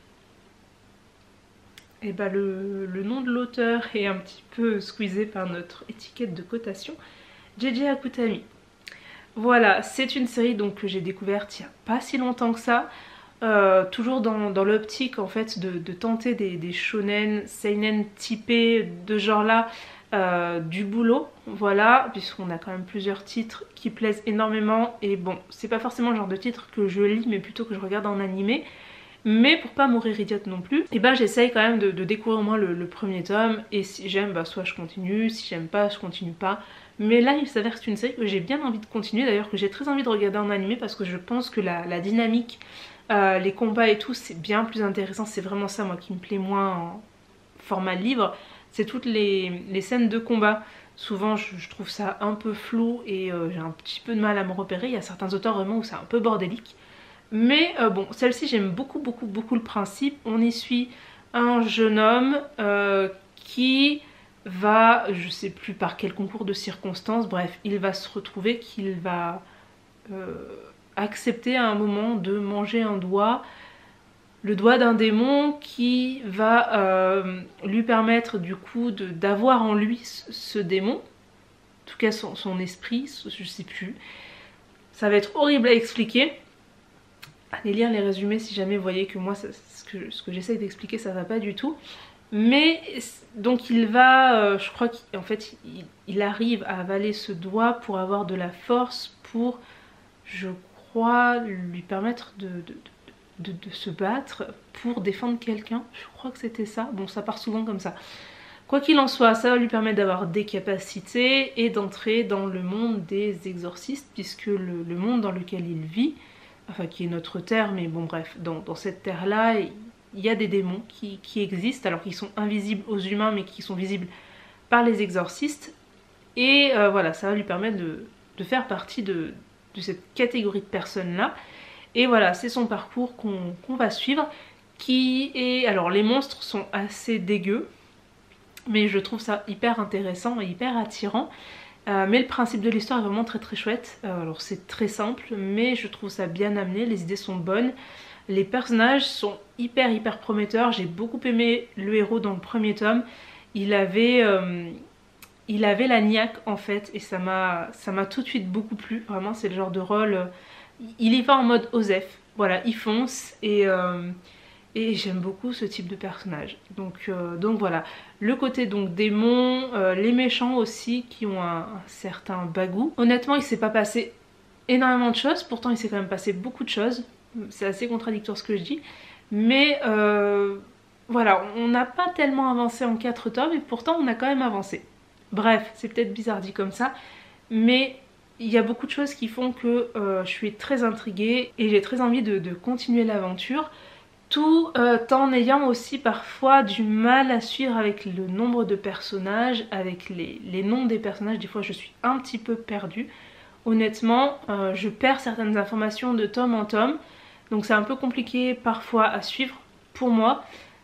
Et bah le nom de l'auteur est un petit peu squeezé par notre étiquette de cotation, JJ Akutami. Voilà, c'est une série donc que j'ai découverte il n'y a pas si longtemps que ça, toujours dans l'optique en fait de tenter des shonen, seinen typés de genre là, du boulot, voilà, puisqu'on a quand même plusieurs titres qui plaisent énormément, et bon, c'est pas forcément le genre de titre que je lis, mais plutôt que je regarde en animé. Mais pour pas mourir idiote non plus, et ben j'essaye quand même de découvrir au moins le premier tome, et si j'aime bah soit je continue, si j'aime pas je continue pas. Mais là il s'avère que c'est une série que j'ai bien envie de continuer, d'ailleurs que j'ai très envie de regarder en animé, parce que je pense que la dynamique, les combats et tout c'est bien plus intéressant, c'est vraiment ça moi qui me plaît moins en format livre, c'est toutes les scènes de combat. Souvent je trouve ça un peu flou et j'ai un petit peu de mal à me repérer, il y a certains auteurs vraiment où c'est un peu bordélique. Mais bon, celle-ci j'aime beaucoup le principe. On y suit un jeune homme qui va, je sais plus par quel concours de circonstances, bref, il va se retrouver qu'il va accepter à un moment de manger un doigt, le doigt d'un démon qui va lui permettre du coup d'avoir en lui ce démon, en tout cas son esprit, je sais plus. Ça va être horrible à expliquer. Allez lire les résumés si jamais vous voyez que moi ce que j'essaye d'expliquer ça va pas du tout. Mais donc il va, je crois qu'en fait il arrive à avaler ce doigt pour avoir de la force pour, je crois, lui permettre de se battre pour défendre quelqu'un. Je crois que c'était ça, bon ça part souvent comme ça. Quoi qu'il en soit, ça va lui permettre d'avoir des capacités et d'entrer dans le monde des exorcistes, puisque le monde dans lequel il vit, enfin qui est notre terre, mais bon bref, dans cette terre-là, il y a des démons qui existent, alors qu'ils sont invisibles aux humains, mais qui sont visibles par les exorcistes. Et voilà, ça va lui permettre de faire partie de cette catégorie de personnes-là. Et voilà, c'est son parcours qu'on va suivre, qui est... Alors les monstres sont assez dégueux, mais je trouve ça hyper intéressant et hyper attirant. Mais le principe de l'histoire est vraiment très très chouette. Alors c'est très simple, mais je trouve ça bien amené, les idées sont bonnes. Les personnages sont hyper prometteurs. J'ai beaucoup aimé le héros dans le premier tome. Il avait la niaque en fait, et ça m'a tout de suite beaucoup plu. Vraiment c'est le genre de rôle, il y va en mode Osef. Voilà, il fonce et j'aime beaucoup ce type de personnage. Donc voilà, le côté donc démon, les méchants aussi qui ont un certain bagou. Honnêtement il s'est pas passé énormément de choses, pourtant il s'est quand même passé beaucoup de choses. C'est assez contradictoire ce que je dis, mais voilà, on n'a pas tellement avancé en 4 tomes et pourtant on a quand même avancé. Bref, c'est peut-être bizarre dit comme ça, mais il y a beaucoup de choses qui font que je suis très intriguée et j'ai très envie de continuer l'aventure, tout en ayant aussi parfois du mal à suivre avec le nombre de personnages, avec les noms des personnages. Des fois je suis un petit peu perdue. Honnêtement, je perds certaines informations de tome en tome, donc c'est un peu compliqué parfois à suivre pour moi.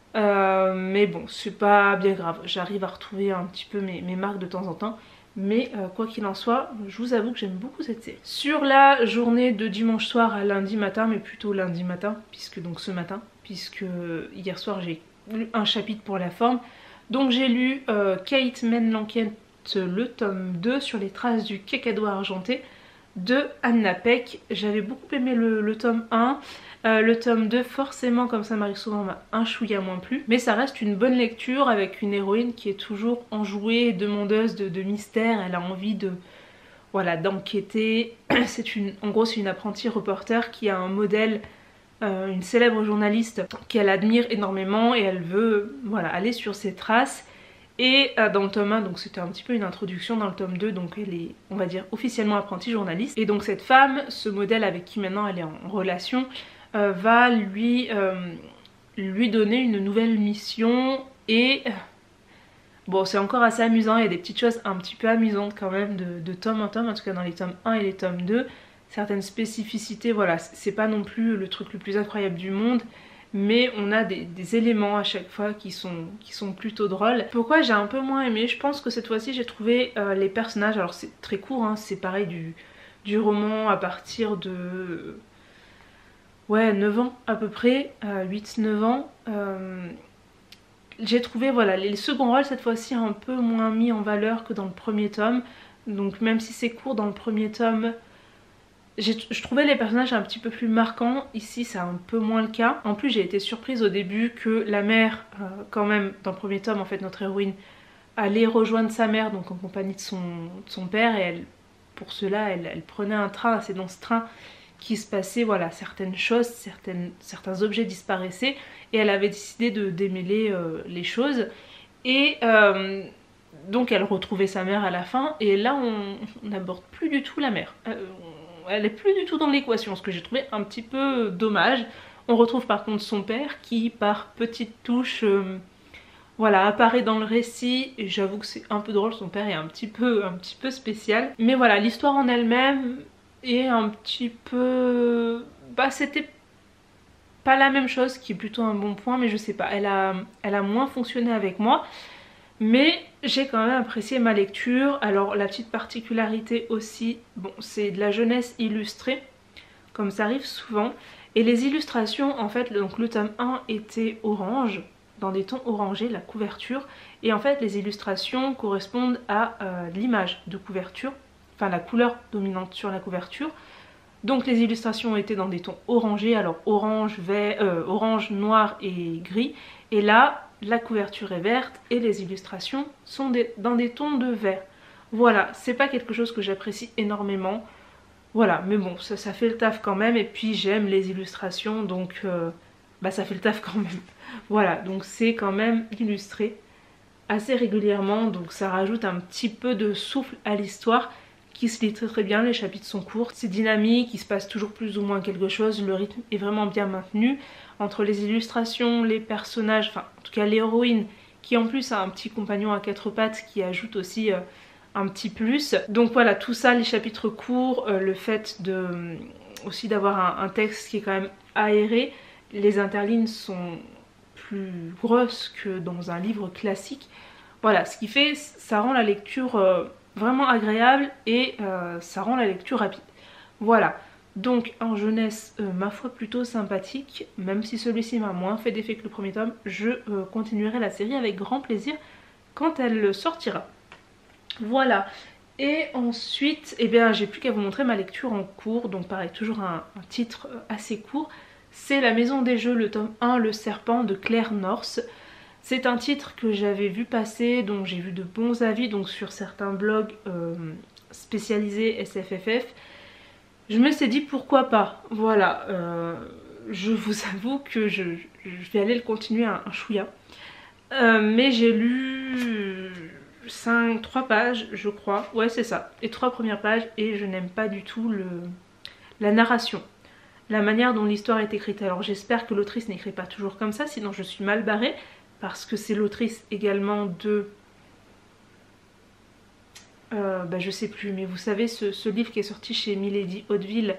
Mais bon, c'est pas bien grave, j'arrive à retrouver un petit peu mes marques de temps en temps. Mais quoi qu'il en soit, je vous avoue que j'aime beaucoup cette série. Sur la journée de dimanche soir à lundi matin, mais plutôt lundi matin, puisque donc ce matin, puisque hier soir j'ai lu un chapitre pour la forme. Donc j'ai lu Kate mène l'enquête, le tome 2 sur les traces du Kakadu argenté de Anna Peck. J'avais beaucoup aimé le tome 1. Le tome 2 forcément, comme ça m'arrive souvent, m'a un chouïa moins plu, mais ça reste une bonne lecture avec une héroïne qui est toujours enjouée, demandeuse de mystère. Elle a envie voilà, d'enquêter. En gros c'est une apprentie reporter qui a un modèle, une célèbre journaliste qu'elle admire énormément et elle veut voilà, aller sur ses traces. Et dans le tome 1, donc c'était un petit peu une introduction, dans le tome 2, donc elle est, on va dire, officiellement apprentie journaliste. Et donc cette femme, ce modèle avec qui maintenant elle est en relation, va lui donner une nouvelle mission. Et bon, c'est encore assez amusant, il y a des petites choses un petit peu amusantes quand même de tome en tome, en tout cas dans les tomes 1 et les tomes 2. Certaines spécificités, voilà, c'est pas non plus le truc le plus incroyable du monde, mais on a des éléments à chaque fois qui sont plutôt drôles. Pourquoi j'ai un peu moins aimé, je pense que cette fois-ci j'ai trouvé les personnages, alors c'est très court, hein, c'est pareil du roman à partir de... ouais, 9 ans à peu près, 8-9 ans. J'ai trouvé voilà, les seconds rôles cette fois-ci un peu moins mis en valeur que dans le premier tome. Donc même si c'est court dans le premier tome, je trouvais les personnages un petit peu plus marquants. Ici c'est un peu moins le cas. En plus j'ai été surprise au début que la mère, quand même dans le premier tome en fait notre héroïne allait rejoindre sa mère, donc en compagnie de son père, et elle, pour cela elle prenait un train. C'est dans ce train qu'il se passait voilà, certaines choses, certains objets disparaissaient et elle avait décidé de démêler les choses. Et donc elle retrouvait sa mère à la fin, et là on n'aborde plus du tout la mère. Elle est plus du tout dans l'équation, ce que j'ai trouvé un petit peu dommage. On retrouve par contre son père qui par petites touches voilà, apparaît dans le récit, et j'avoue que c'est un peu drôle, son père est un petit peu spécial. Mais voilà, l'histoire en elle-même est un petit peu... bah c'était pas la même chose, qui est plutôt un bon point, mais je sais pas, elle a moins fonctionné avec moi. Mais j'ai quand même apprécié ma lecture. Alors la petite particularité aussi, bon, c'est de la jeunesse illustrée, comme ça arrive souvent. Et les illustrations, en fait, donc le tome 1 était orange, dans des tons orangés, la couverture. Et en fait, les illustrations correspondent à l'image de couverture, enfin la couleur dominante sur la couverture. Donc les illustrations étaient dans des tons orangés, alors orange, orange, noir et gris. Et là, la couverture est verte et les illustrations sont dans des tons de vert. Voilà, c'est pas quelque chose que j'apprécie énormément. Voilà, mais bon, ça fait le taf quand même. Et puis j'aime les illustrations, donc bah ça fait le taf quand même. Voilà, donc c'est quand même illustré. assez régulièrement, donc ça rajoute un petit peu de souffle à l'histoire qui se lit très très bien. Les chapitres sont courts, c'est dynamique, il se passe toujours plus ou moins quelque chose, le rythme est vraiment bien maintenu entre les illustrations, les personnages, enfin en tout cas l'héroïne qui en plus a un petit compagnon à quatre pattes qui ajoute aussi un petit plus. Donc voilà, tout ça, les chapitres courts, le fait de aussi d'avoir un texte qui est quand même aéré, les interlignes sont plus grosses que dans un livre classique. Voilà, ce qui fait, ça rend la lecture vraiment agréable et ça rend la lecture rapide. Voilà, donc en jeunesse, ma foi plutôt sympathique, même si celui-ci m'a moins fait d'effet que le premier tome, je continuerai la série avec grand plaisir quand elle sortira. Voilà, et ensuite, eh bien, j'ai plus qu'à vous montrer ma lecture en cours, donc pareil, toujours un titre assez court. C'est La Maison des Jeux, le tome 1, Le Serpent de Claire North. C'est un titre que j'avais vu passer, dont j'ai vu de bons avis donc sur certains blogs spécialisés SFFF. Je me suis dit pourquoi pas, voilà. Je vous avoue que je vais aller le continuer un chouïa. Mais j'ai lu 3 pages je crois, ouais c'est ça, les 3 premières pages et je n'aime pas du tout la narration, la manière dont l'histoire est écrite. Alors j'espère que l'autrice n'écrit pas toujours comme ça, sinon je suis mal barrée, parce que c'est l'autrice également de... je sais plus, mais vous savez ce livre qui est sorti chez Milady Hauteville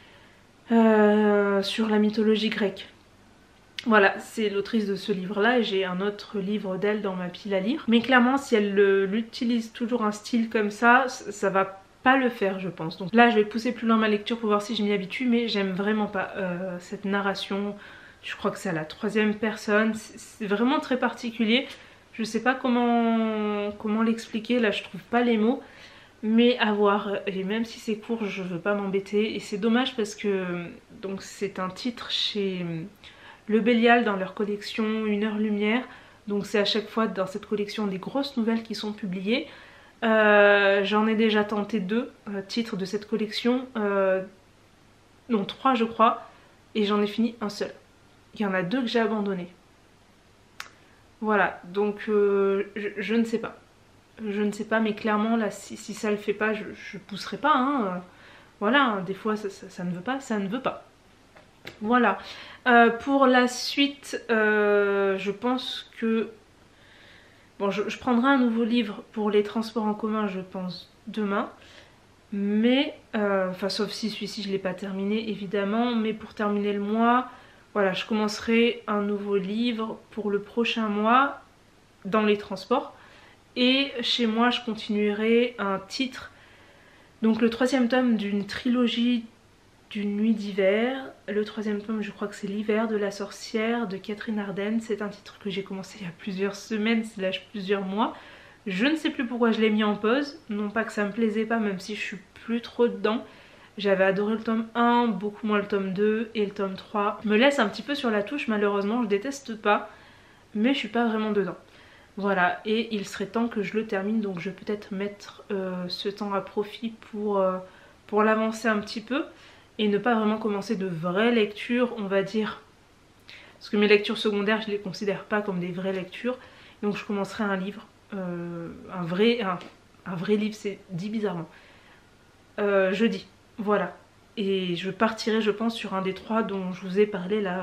sur la mythologie grecque. Voilà, c'est l'autrice de ce livre-là et j'ai un autre livre d'elle dans ma pile à lire. Mais clairement, si elle utilise toujours un style comme ça va pas le faire, je pense. Donc là, je vais pousser plus loin ma lecture pour voir si je m'y habitue, mais j'aime vraiment pas cette narration. Je crois que c'est à la 3e personne, c'est vraiment très particulier. Je sais pas comment l'expliquer, là je trouve pas les mots. Mais à voir, et même si c'est court, je veux pas m'embêter. Et c'est dommage parce que donc c'est un titre chez... Le Bélial dans leur collection Une heure lumière, donc c'est à chaque fois dans cette collection des grosses nouvelles qui sont publiées. J'en ai déjà tenté 2 titres de cette collection, non 3 je crois, et j'en ai fini un seul. Il y en a 2 que j'ai abandonnés. Voilà, donc je ne sais pas. Je ne sais pas, mais clairement là si ça le fait pas, je pousserai pas. Hein. Voilà, hein, des fois ça ne veut pas, ça ne veut pas. Voilà, pour la suite, je pense que... Bon, je prendrai un nouveau livre pour les transports en commun, je pense, demain. Mais, enfin, sauf si celui-ci je ne l'ai pas terminé, évidemment. Mais pour terminer le mois, voilà, je commencerai un nouveau livre pour le prochain mois dans les transports. Et chez moi, je continuerai un titre, donc le 3e tome d'une trilogie d'une nuit d'hiver. Le 3e tome, je crois que c'est L'hiver de la sorcière de Catherine Arden. C'est un titre que j'ai commencé il y a plusieurs semaines, plusieurs mois. Je ne sais plus pourquoi je l'ai mis en pause. Non pas que ça me plaisait pas, même si je suis plus trop dedans. J'avais adoré le tome 1, beaucoup moins le tome 2 et le tome 3 me laisse un petit peu sur la touche malheureusement. Je déteste pas, mais je suis pas vraiment dedans. Voilà, et il serait temps que je le termine, donc je vais peut-être mettre ce temps à profit pour l'avancer un petit peu. Et ne pas vraiment commencer de vraies lectures, on va dire. Parce que mes lectures secondaires, je les considère pas comme des vraies lectures. Donc je commencerai un livre, un vrai livre, c'est dit bizarrement. Jeudi, voilà. Et je partirai, je pense, sur un des 3 dont je vous ai parlé là,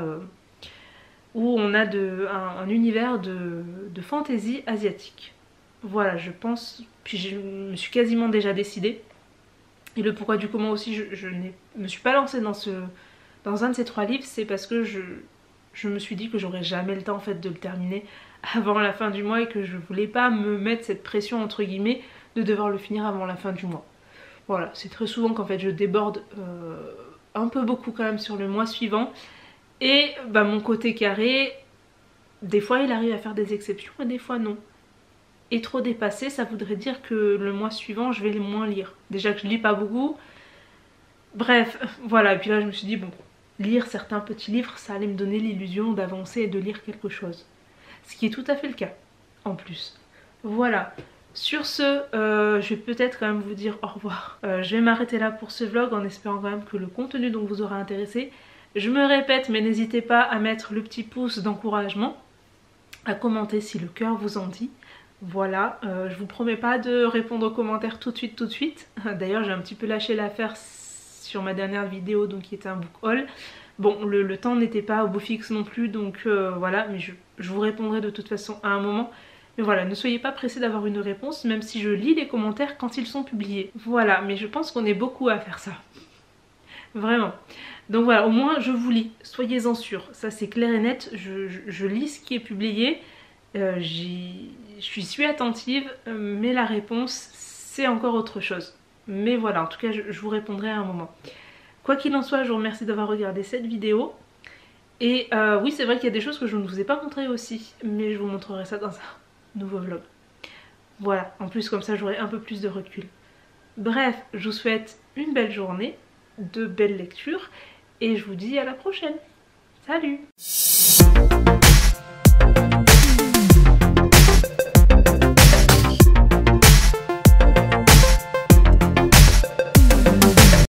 où on a un univers de fantasy asiatique. Voilà, je pense, puis je me suis quasiment déjà décidée. Et le pourquoi du comment aussi, je ne me suis pas lancée dans un de ces 3 livres, c'est parce que je me suis dit que j'aurais jamais le temps en fait de le terminer avant la fin du mois et que je voulais pas me mettre cette pression entre guillemets de devoir le finir avant la fin du mois. Voilà, c'est très souvent qu'en fait je déborde un peu beaucoup quand même sur le mois suivant. Et bah, mon côté carré, des fois il arrive à faire des exceptions et des fois non. Et trop dépassé, ça voudrait dire que le mois suivant je vais le moins lire. Déjà que je lis pas beaucoup. Bref, voilà, et puis là je me suis dit bon, lire certains petits livres ça allait me donner l'illusion d'avancer et de lire quelque chose. Ce qui est tout à fait le cas, en plus. Voilà, sur ce, je vais peut-être quand même vous dire au revoir. Je vais m'arrêter là pour ce vlog en espérant quand même que le contenu donc vous aura intéressé. Je me répète, mais n'hésitez pas à mettre le petit pouce d'encouragement, à commenter si le cœur vous en dit. Voilà, je vous promets pas de répondre aux commentaires tout de suite. D'ailleurs j'ai un petit peu lâché l'affaire sur ma dernière vidéo donc qui était un book haul. Bon, le temps n'était pas au beau fixe non plus, donc voilà, mais je vous répondrai de toute façon à un moment. Mais voilà, ne soyez pas pressés d'avoir une réponse, même si je lis les commentaires quand ils sont publiés. Voilà, mais je pense qu'on est beaucoup à faire ça. Vraiment. Donc voilà, au moins je vous lis, soyez-en sûrs. Ça c'est clair et net, je lis ce qui est publié. Je suis attentive, mais la réponse c'est encore autre chose. Mais voilà, en tout cas je vous répondrai à un moment. Quoi qu'il en soit, je vous remercie d'avoir regardé cette vidéo. Et oui, c'est vrai qu'il y a des choses que je ne vous ai pas montrées aussi, mais je vous montrerai ça dans un nouveau vlog. Voilà, en plus comme ça j'aurai un peu plus de recul. Bref, je vous souhaite une belle journée, de belles lectures, et je vous dis à la prochaine. Salut!